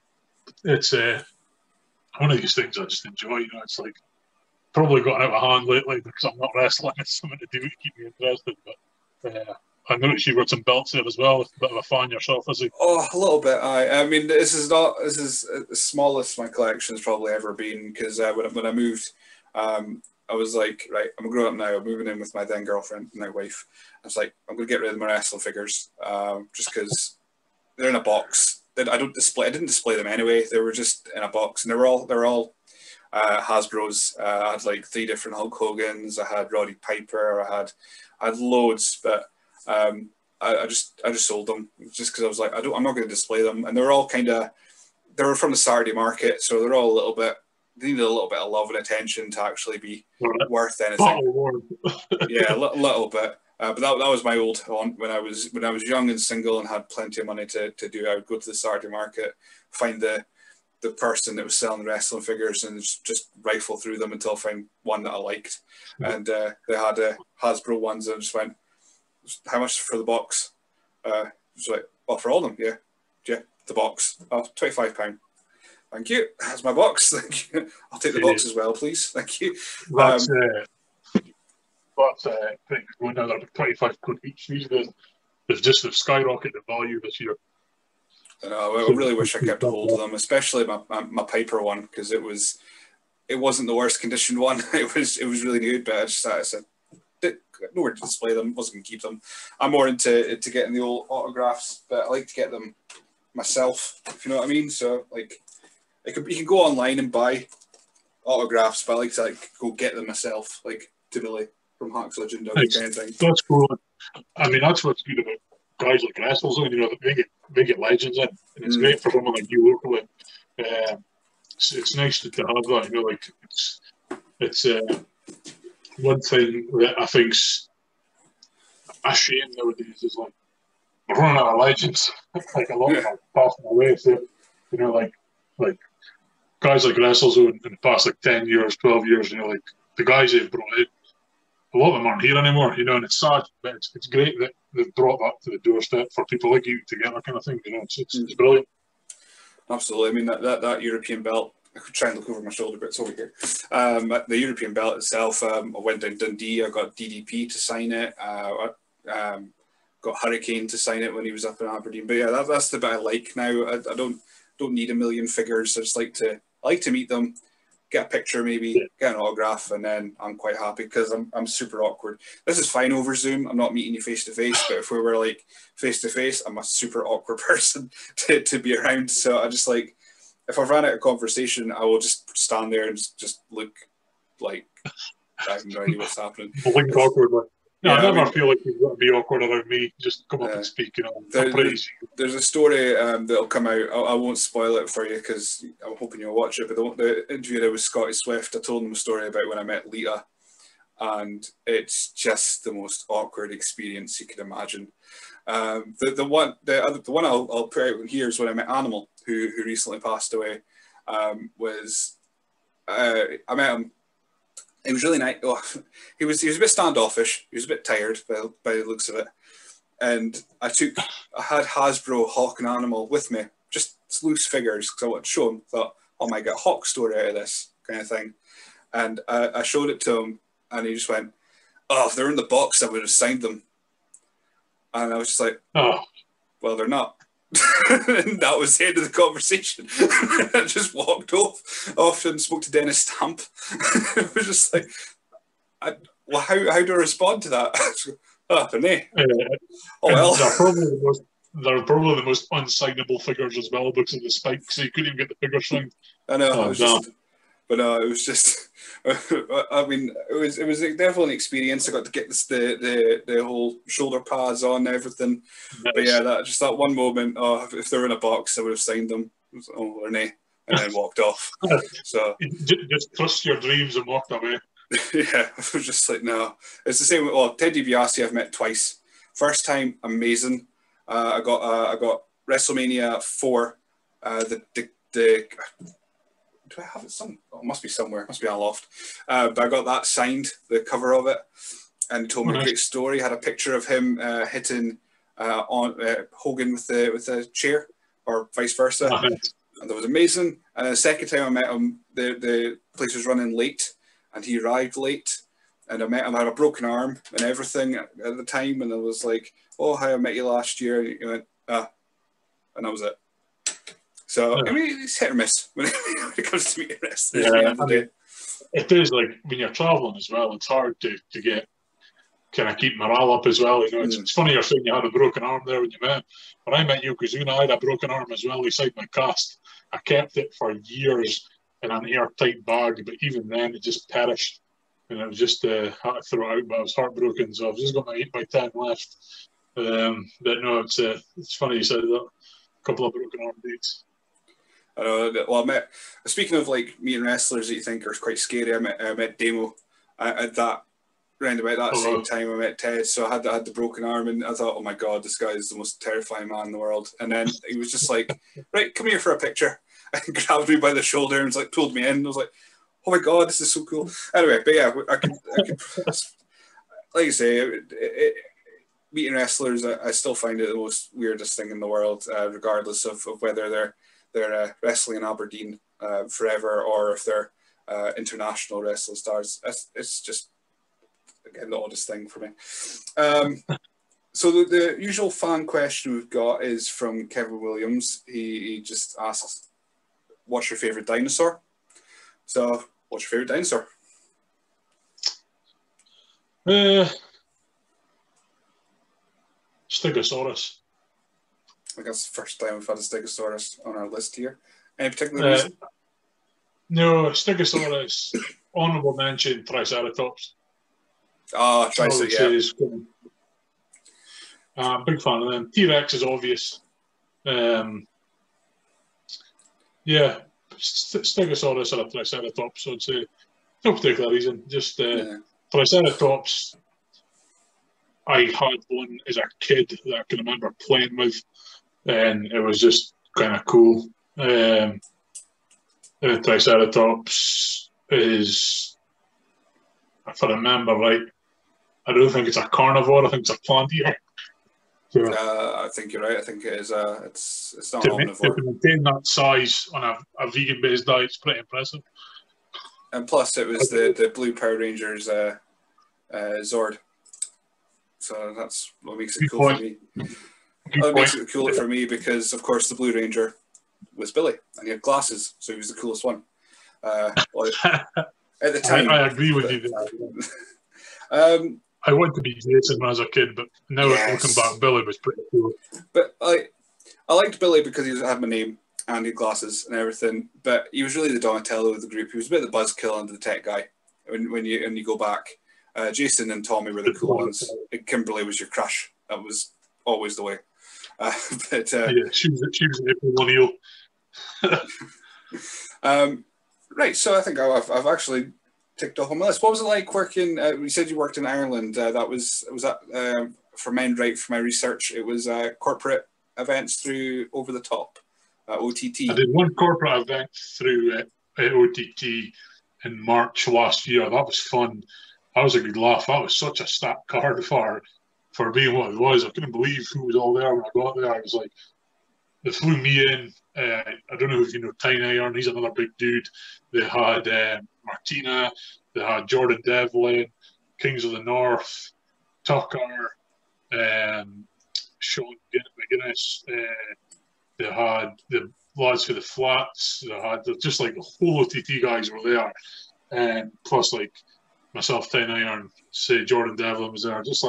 it's uh, one of these things I just enjoy. You know, it's like probably gotten out of hand lately because I'm not wrestling. It's something to do to keep me interested. But uh, I noticed you've got some belts there as well. A bit of a fan yourself, is he? Oh, a little bit. I, I mean, this is not this is the smallest my collection's probably ever been because uh, when when I moved, um, I was like, right, I'm grown up now. I'm moving in with my then girlfriend, my wife. I was like, I'm gonna get rid of my wrestling figures, um, just because they're in a box. That I don't display. I didn't display them anyway. They were just in a box, and they were all they're all uh, Hasbro's. Uh, I had like three different Hulk Hogan's. I had Roddy Piper. I had I had loads, but. Um, I, I just I just sold them just because I was like I don't I'm not going to display them, and they're all kind of they were from the Saturday market, so they're all a little bit they needed a little bit of love and attention to actually be right. worth anything. Yeah, a little, little bit. Uh, but that, that was my old haunt when I was when I was young and single and had plenty of money to, to do. I would go to the Saturday market, find the the person that was selling wrestling figures, and just, just rifle through them until I found one that I liked. Mm-hmm. And uh, they had uh, Hasbro ones, and I just went, how much for the box? Uh, just like, oh, for all of them, yeah, yeah, the box, oh, twenty-five pounds. Thank you. That's my box. Thank you. I'll take the box as well, please. Thank you. That's um, uh, that's uh, pretty good. Now they're twenty-five quid each. These days, they've just have skyrocketed the value this year. I know. I really wish I kept a hold of them, especially my my, my Piper one, because it was it wasn't the worst conditioned one. It was it was really good, but I just I said. Nowhere to display them, wasn't going to keep them. I'm more into to getting the old autographs, but I like to get them myself, if you know what I mean. So, like, I could, you can go online and buy autographs, but I like to like go get them myself, like Timberley from Hack's Legend or kind of thing. That's cool. I mean, that's what's good about guys like wrestlers, you know, they get, they get legends in, and it's mm. great for someone like you locally. Uh, it's, it's nice to, to have that, you know, like, it's, it's uh, one thing that I think's a shame nowadays is like we're running out of legends. Like a lot of them are passing away. So, you know, like like guys like wrestlers in the past like ten years, twelve years, you know, like the guys they've brought in, a lot of them aren't here anymore, you know, and it's sad, but it's, it's great that they've brought that to the doorstep for people like you to get that kind of thing, you know, it's, it's, it's brilliant. Absolutely. I mean, that, that, that European belt, I could try and look over my shoulder, but it's over here. Um, the European belt itself, um, I went down Dundee. I got D D P to sign it. Uh, I um, got Hurricane to sign it when he was up in Aberdeen. But yeah, that, that's the bit I like now. I, I don't don't need a million figures. I just like to I like to meet them, get a picture, maybe yeah. get an autograph, and then I'm quite happy because I'm I'm super awkward. This is fine over Zoom. I'm not meeting you face to face, but if we were like face to face, I'm a super awkward person to to be around. So I just like. If I ran out of conversation, I will just stand there and just, just look like I have no idea what's happening. Blink awkwardly. No, yeah, I never I mean, feel like you've got to be awkward around me. Just come up uh, and speak. You know, there, there's, there's a story um, that'll come out. I, I won't spoil it for you because I'm hoping you'll watch it. But the, the interview there with Scotty Swift, I told him a story about when I met Lita, and it's just the most awkward experience you could imagine. Um, the the one the other the one I'll, I'll put out here is when I met Animal, who who recently passed away. Um, was uh, I met him. He was really nice. Oh, he was he was a bit standoffish. He was a bit tired by by the looks of it. And I took I had Hasbro, Hawk, and Animal with me, just loose figures because I wanted to show him. Thought, oh, I might get a Hawk story out of this kind of thing. And I, I showed it to him, and he just went, "Oh, if they're in the box, I would have signed them." And I was just like, oh, well, they're not. And that was the end of the conversation. I just walked off, off and spoke to Dennis Stamp. It was just like, I, well, how, how do I respond to that? Oh, didn't uh, Oh well. They're probably the most they're probably the most unsignable figures as well because of the spikes, so you couldn't even get the figure signed. I know. Oh, it was just, but no, it was just. I mean, it was it was definitely an experience. I got to get this, the the the whole shoulder pads on and everything. Nice. But yeah, that just that one moment. Oh, if they were in a box, I would have signed them. Was, oh, or nay, and then walked off. So just trust your dreams and walked away. Yeah, I was just like, no. It's the same with well, Ted DiBiase. I've met twice. First time, amazing. Uh, I got uh, I got WrestleMania four. Uh, the the the. Do I have it? Some oh, it must be somewhere. It must be on a loft. Uh, but I got that signed, the cover of it, and he told me oh, nice. a great story. Had a picture of him uh, hitting uh, on uh, Hogan with the with a chair, or vice versa. Oh, nice. And that was amazing. And the second time I met him, the the place was running late, and he arrived late. And I met him. I had a broken arm and everything at, at the time, and I was like, "Oh, hi, I met you last year." And he went, "Ah," and that was it. So, yeah. I mean, it's hit or miss when it comes to meeting wrestlers. Yeah, I mean, it is like when you're traveling as well, it's hard to, to get kind of keep morale up as well. You know, it's, mm. it's funny you're saying you had a broken arm there when you met. When I met Yokozuna, I had a broken arm as well. He signed my cast. I kept it for years in an airtight bag, but even then it just perished. And I was just uh, had to throw it out, but I was heartbroken. So I've just got my eight by ten left. Um, but no, it's uh, it's funny you said that. A couple of broken arm dates. I know. Well, I met. Speaking of like meeting wrestlers that you think are quite scary, I met I met Demo at that around about that oh, same wow. time. I met Ted, so I had I had the broken arm, and I thought, oh my god, this guy is the most terrifying man in the world. And then he was just like, right, come here for a picture, and grabbed me by the shoulder and was like, pulled me in. And I was like, oh my god, this is so cool. Anyway, but yeah, I could, I could like you say, it, it, meeting wrestlers, I, I still find it the most weirdest thing in the world, uh, regardless of, of whether they're they're uh, wrestling in Aberdeen uh, forever or if they're uh, international wrestling stars. It's, it's just again the oddest thing for me. Um, so the, the usual fan question we've got is from Kevin Williams. He, he just asks, "What's your favorite dinosaur?" So, what's your favorite dinosaur? Uh, Stegosaurus. I think that's the first time we've had a Stegosaurus on our list here. Any particular uh, reason? No, Stegosaurus. Honourable mention, Triceratops. Ah, oh, Triceratops, yeah. Uh, big fan of them. T-Rex is obvious. Um, yeah, Stegosaurus or a Triceratops, I'd say. No particular reason. Just uh, yeah. Triceratops. I had one as a kid that I can remember playing with, and it was just kind of cool. Um, uh, Triceratops is, if I remember right, I don't think it's a carnivore. I think it's a plant eater. So, uh, I think you're right. I think it is. Uh, it's it's not to, omnivore. To maintain that size on a, a vegan-based diet is pretty impressive. And plus, it was the the Blue Power Rangers uh, uh, Zord. So that's what makes it Good cool point. for me. Good that makes it cooler for me because, of course, the Blue Ranger was Billy, and he had glasses, so he was the coolest one. Uh, well, at the time, I, I agree with but, you. There. um, I wanted to be Jason when I was a kid, but now yes. looking back, Billy was pretty cool. But I, I liked Billy because he had my name and he had glasses and everything. But he was really the Donatello of the group. He was a bit of the buzzkill and the tech guy. When when you when you go back. Uh, Jason and Tommy were the cool ones. Kimberly was your crush. That was always the way. Uh, but uh, yeah, she was she was April O'Neil. um, right, so I think I've I've actually ticked off on my list. What was it like working? Uh, you said you worked in Ireland. Uh, that was was that uh, for men right for my research. It was uh, corporate events through Over the Top, uh, O T T. I did one corporate event through uh, O T T in March last year. That was fun. That was a good laugh. That was such a stat card for for being what it was. I couldn't believe who was all there when I got there. I was like, they flew me in. Uh, I don't know if you know Tiny Iron. He's another big dude. They had uh, Martina. They had Jordan Devlin, Kings of the North, Tucker, um, Sean McGuinness. Uh, they had the lads for the Flats. They had just like the whole O T T guys were there, and plus like. Myself, Tiny Iron, say Jordan Devlin was there. Just like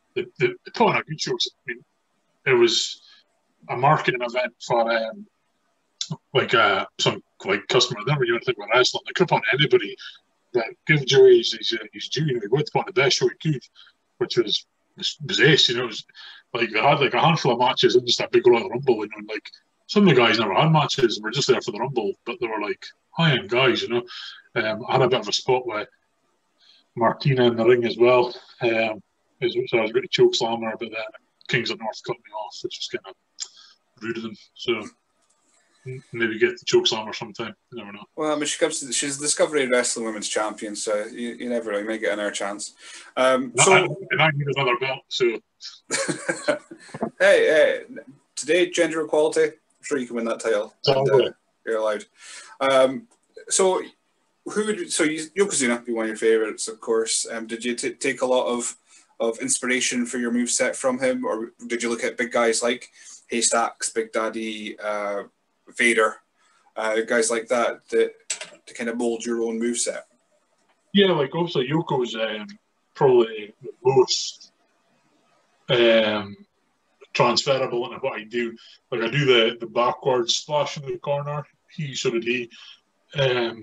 the, the, the put on a good shows. I mean, it was a marketing event for um, like uh, some like customer. Then when you think about wrestling, they could put on anybody that give Joey his, his, his due. You know, he went to put on the best show he could, which was was, was ace. You know, it was like they had like a handful of matches in just a big Royal Rumble. You know, and like some of the guys never had matches and were just there for the Rumble, but they were like high-end guys. You know, um, I had a bit of a spot with Martina in the ring as well. Um, so I was going to choke slam her, but then Kings of North cut me off, which was kind of rude of them. So maybe get the choke slam or sometime. You never know. Well, I mean, she comes to, she's the Discovery Wrestling Women's Champion, so you, you never know. You may get another chance. Um, so, so, and I need another belt. So, hey, hey, today gender equality. I'm sure you can win that title. And, uh, you're allowed. Um, so, who would so you, Yokozuna be one of your favorites, of course. Um, did you t- take a lot of of inspiration for your moveset from him, or did you look at big guys like Haystacks, Big Daddy, uh, Vader, uh, guys like that, that to kind of mold your own moveset? Yeah, like obviously Yoko's um, probably the most um, transferable into what I do. Like I do the, the backwards splash in the corner. He so did he. Um,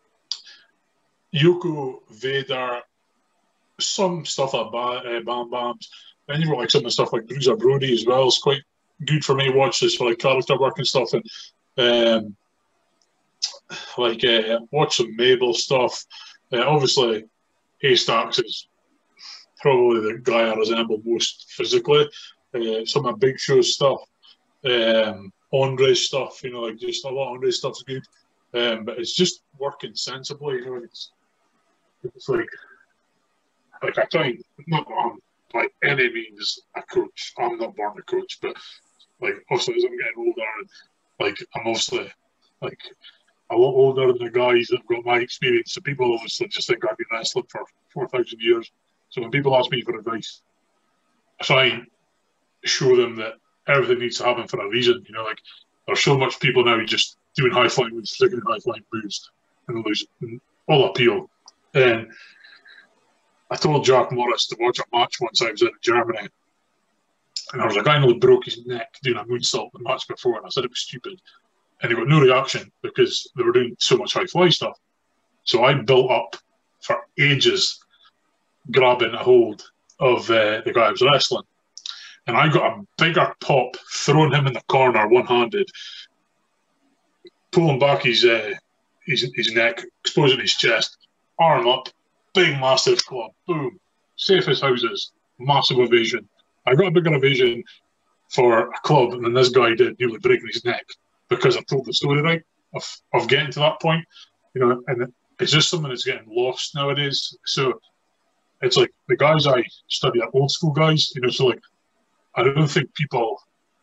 Yoko, Vader, some stuff like ba- uh, Bam Bams. Then you've got like some of the stuff like Bruiser Brody as well. It's quite good for me to watch this for like character work and stuff. And um, like uh, watch some Mabel stuff. Uh, obviously, Haystacks is probably the guy I resemble most physically. Uh, some of Big Show's stuff, um, Andre's stuff, you know, like just a lot of Andre's stuff's good. Um, but it's just working sensibly, you know. It's it's like like I try not on by any means a coach. I'm not born a coach, but like obviously as I'm getting older, and like I'm obviously like a lot older than the guys that have got my experience. So people obviously just think I've been wrestling for four thousand years. So when people ask me for advice, I try and show them that everything needs to happen for a reason. You know, like there's so much people now just doing high flying moves, sticking high flying moves, and lose all appeal. And I told Jack Morris to watch a match once I was in Germany, and there was a guy who broke his neck doing a moonsault the match before, and I said it was stupid. And he got no reaction because they were doing so much high fly stuff. So I built up for ages grabbing a hold of uh, the guy I was wrestling. And I got a bigger pop, throwing him in the corner one-handed, pulling back his, uh, his, his neck, exposing his chest, arm up, big massive club, boom, safe as houses, massive evasion. I got a bigger evasion for a club than this guy did, nearly breaking his neck, because I told the story right of, of getting to that point, you know, and it's just something that's getting lost nowadays. So it's like the guys I study are old school guys, you know, so like I don't think people,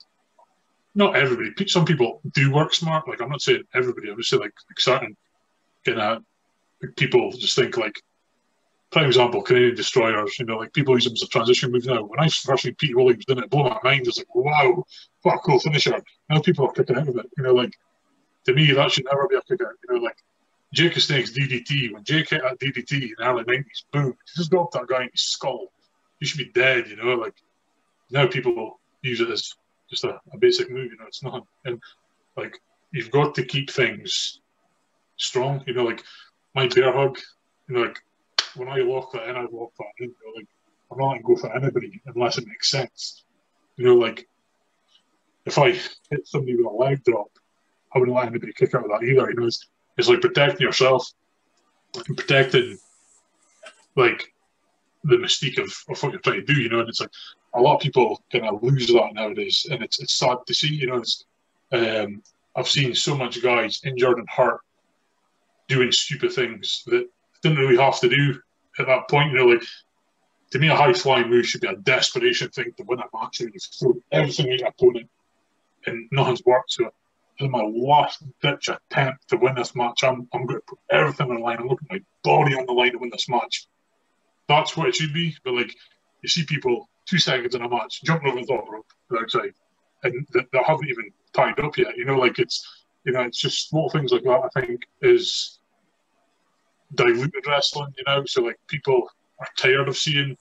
not everybody, some people do work smart. Like I'm not saying everybody, I'm just saying like, like certain kind of people just think like, prime example, Canadian Destroyers, you know, like people use them as a transition move now. When I first seen Pete Williams doing it, it blew my mind. It's like, wow, what a cool finisher. Now people are kicking out of it. You know, like, to me, that should never be a kick out. You know, like, Jake Snake's D D T, when Jake hit that D D T in the early nineties, boom, he just dropped that guy in his skull. He should be dead, you know, like, now people use it as just a, a basic move, you know, it's not. And, like, you've got to keep things strong, you know, like, my bear hug, you know, like, when I lock that in, I lock that in. You know, like, I'm not going to go for anybody unless it makes sense. You know, like, if I hit somebody with a leg drop, I wouldn't let anybody kick out of that either. You know, it's, it's like protecting yourself and protecting, like, the mystique of, of what you're trying to do, you know, and it's like a lot of people kind of lose that nowadays, and it's it's sad to see, you know. It's, um, I've seen so much guys injured and hurt doing stupid things that didn't really have to do at that point, you know. Like, to me, a high flying move should be a desperation thing to win a match, and you've thrown everything at your opponent and nothing's worked. So this is my last ditch attempt to win this match. I'm I'm going to put everything on the line. I'm looking at my body on the line to win this match. That's what it should be. But like, you see people two seconds in a match jumping over the top rope to the outside, and they, they haven't even tied up yet. You know, like, it's, you know, it's just small things like that, I think, is diluted wrestling, you know. So like, people are tired of seeing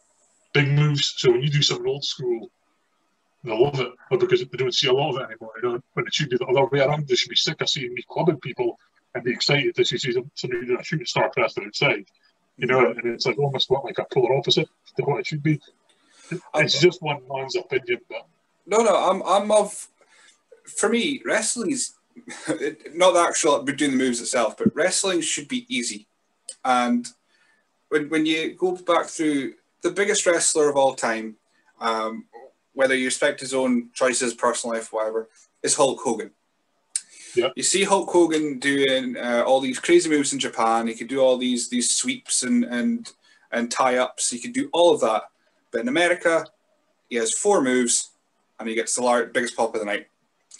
big moves. So when you do something old school, they love it, but because they don't see a lot of it anymore. You know, when it should be the other way around, they should be sick of seeing me clubbing people and be excited to see somebody doing a shooting star press outside. You know, and it's like almost like a polar opposite to what it should be. It's I'm, just one man's opinion, but no, no, I'm, I'm of. For me, wrestling is not the actual doing the moves itself, but wrestling should be easy. And when when you go back through the biggest wrestler of all time, um, whether you respect his own choices, personal life, whatever, is Hulk Hogan. Yeah. You see Hulk Hogan doing uh, all these crazy moves in Japan. He could do all these these sweeps and and and tie ups. He could do all of that. But in America, he has four moves, and he gets the large, biggest pop of the night.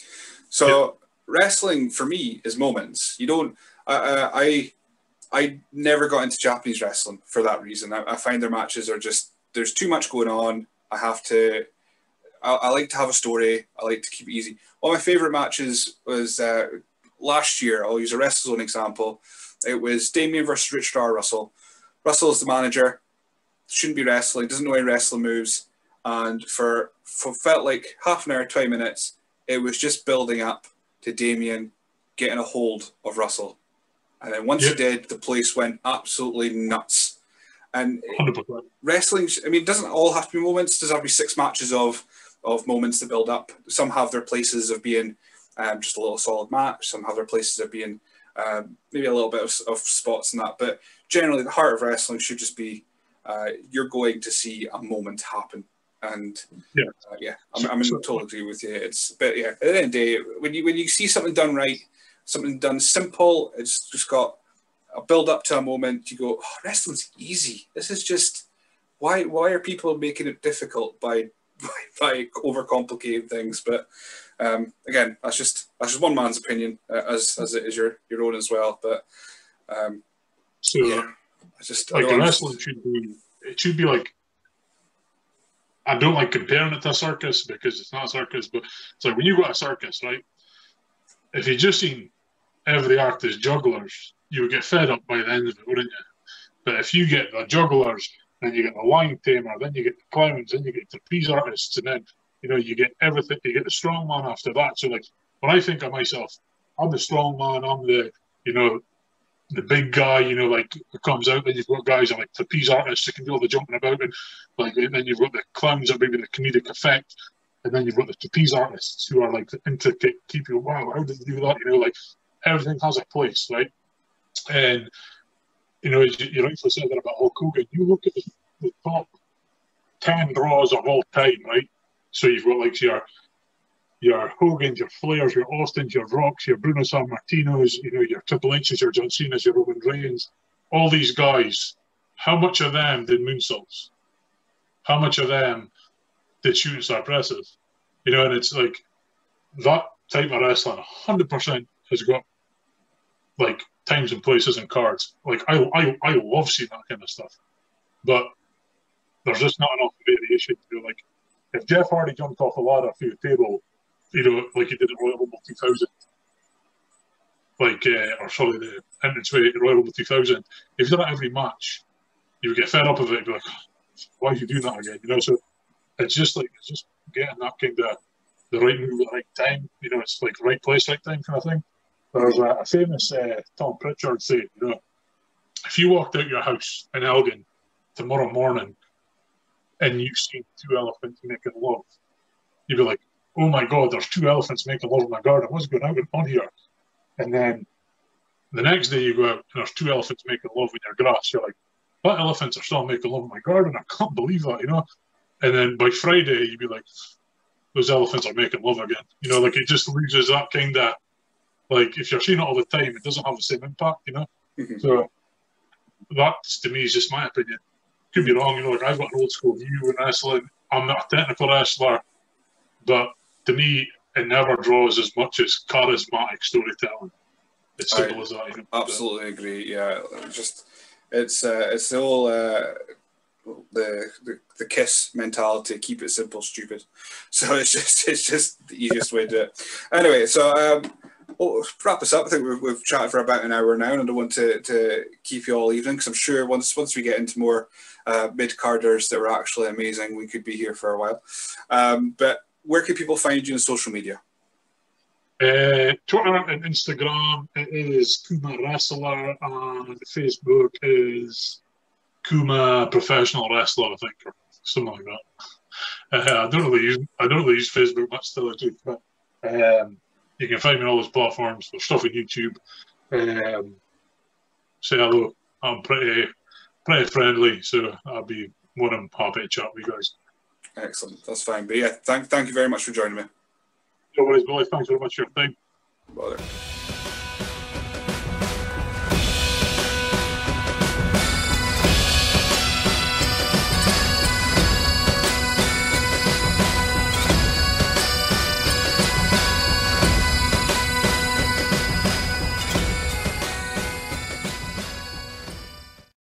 So yeah. Wrestling for me is moments. You don't. Uh, I I never got into Japanese wrestling for that reason. I, I find their matches are just there's too much going on. I have to. I, I like to have a story. I like to keep it easy. One of my favorite matches was uh, last year. I'll use a WrestleZone example. It was Damien versus Richard R. Russell. Russell is the manager. Shouldn't be wrestling. Doesn't know any wrestling moves. And for, for felt like half an hour, twenty minutes, it was just building up to Damien getting a hold of Russell. And then once yeah. he did, the place went absolutely nuts. And one hundred percent. Wrestling, I mean, it doesn't all have to be moments. There's have to be six matches of of moments to build up. Some have their places of being um, just a little solid match. Some have their places of being um, maybe a little bit of, of spots in that. But generally, the heart of wrestling should just be uh, you're going to see a moment happen. And yeah, uh, yeah, I'm, I'm in total agree with you. It's but yeah, at the end of the day, when you when you see something done right, something done simple, it's just got a build up to a moment. You go, oh, wrestling's easy. This is just why why are people making it difficult by by, by overcomplicating things? But um, again, that's just that's just one man's opinion, uh, as as it is your your own as well. But um, so yeah, I just like I don't wrestling should be it should be like. I don't like comparing it to a circus because it's not a circus, but it's like when you go to a circus, right? If you just seen every act as jugglers, you would get fed up by the end of it, wouldn't you? But if you get the jugglers, then you get the lion tamer, then you get the clowns, then you get the trapeze artists, and then you know you get everything. You get the strong man after that. So like when I think of myself, I'm the strong man. I'm the you know. the big guy, you know, like who comes out. Then you've got guys like trapeze artists that can do all the jumping about, and like and then you've got the clowns that maybe the comedic effect, and then you've got the trapeze artists who are like the intricate, keep you wow, how did you do that? You know, like everything has a place, right? And you know, you, you rightfully said that about Hulk Hogan. You look at the, the top ten draws of all time, right? So you've got like your your Hogans, your Flairs, your Austins, your Rocks, your Bruno Sammartinos, you know, your Triple H's, your John Cena's, your Roman Reigns, all these guys, how much of them did moonsaults? How much of them did shooting star presses? You know, and it's like that type of wrestling one hundred percent has got like times and places and cards. Like I, I, I love seeing that kind of stuff, but there's just not enough variation. You know, like if Jeff Hardy jumped off a ladder through a table, you know, like he did at Royal Rumble two thousand, like, uh, or sorry, the entrance way at Royal Rumble two thousand. If you done it every match, you would get fed up of it and be like, why are you doing that again? You know, so it's just like, it's just getting that kind of the right move at the right time. You know, it's like right place, right time kind of thing. There's a, a famous uh, Tom Pritchard saying, you know, if you walked out your house in Elgin tomorrow morning and you see two elephants making love, you'd be like, oh my God, there's two elephants making love in my garden. What's going on on here? And then the next day you go out and there's two elephants making love in your grass. You're like, what elephants are still making love in my garden? I can't believe that, you know? And then by Friday, you'd be like, those elephants are making love again. You know, like it just loses that kind of, like if you're seeing it all the time, it doesn't have the same impact, you know? Mm-hmm. So that, to me, is just my opinion. Could be wrong, you know, like I've got an old school view in wrestling. I'm not a technical wrestler, but to me, it never draws as much as charismatic storytelling. It's simple I as that. You know? Absolutely agree. Yeah, just it's uh, it's the whole uh, the, the the KISS mentality. Keep it simple, stupid. So it's just it's just the easiest way to do it. Anyway, so um, well, wrap this up. I think we've, we've chatted for about an hour now, and I don't want to, to keep you all evening, because I'm sure once once we get into more uh, mid-carders that were actually amazing, we could be here for a while. Um, but where can people find you on social media? Uh, Twitter and Instagram, it is KUMA Wrestler, and Facebook is KUMA Professional Wrestler, I think, or something like that. Uh, I don't really use I don't really use Facebook much, to tell the truth, but um, you can find me on all those platforms. There's stuff on YouTube. Um, say hello. I'm pretty pretty friendly, so I'll be more than happy to chat with you guys. Excellent, that's fine. But yeah, thank thank you very much for joining me. No worries, Billy. Thanks very much for your time. Bother.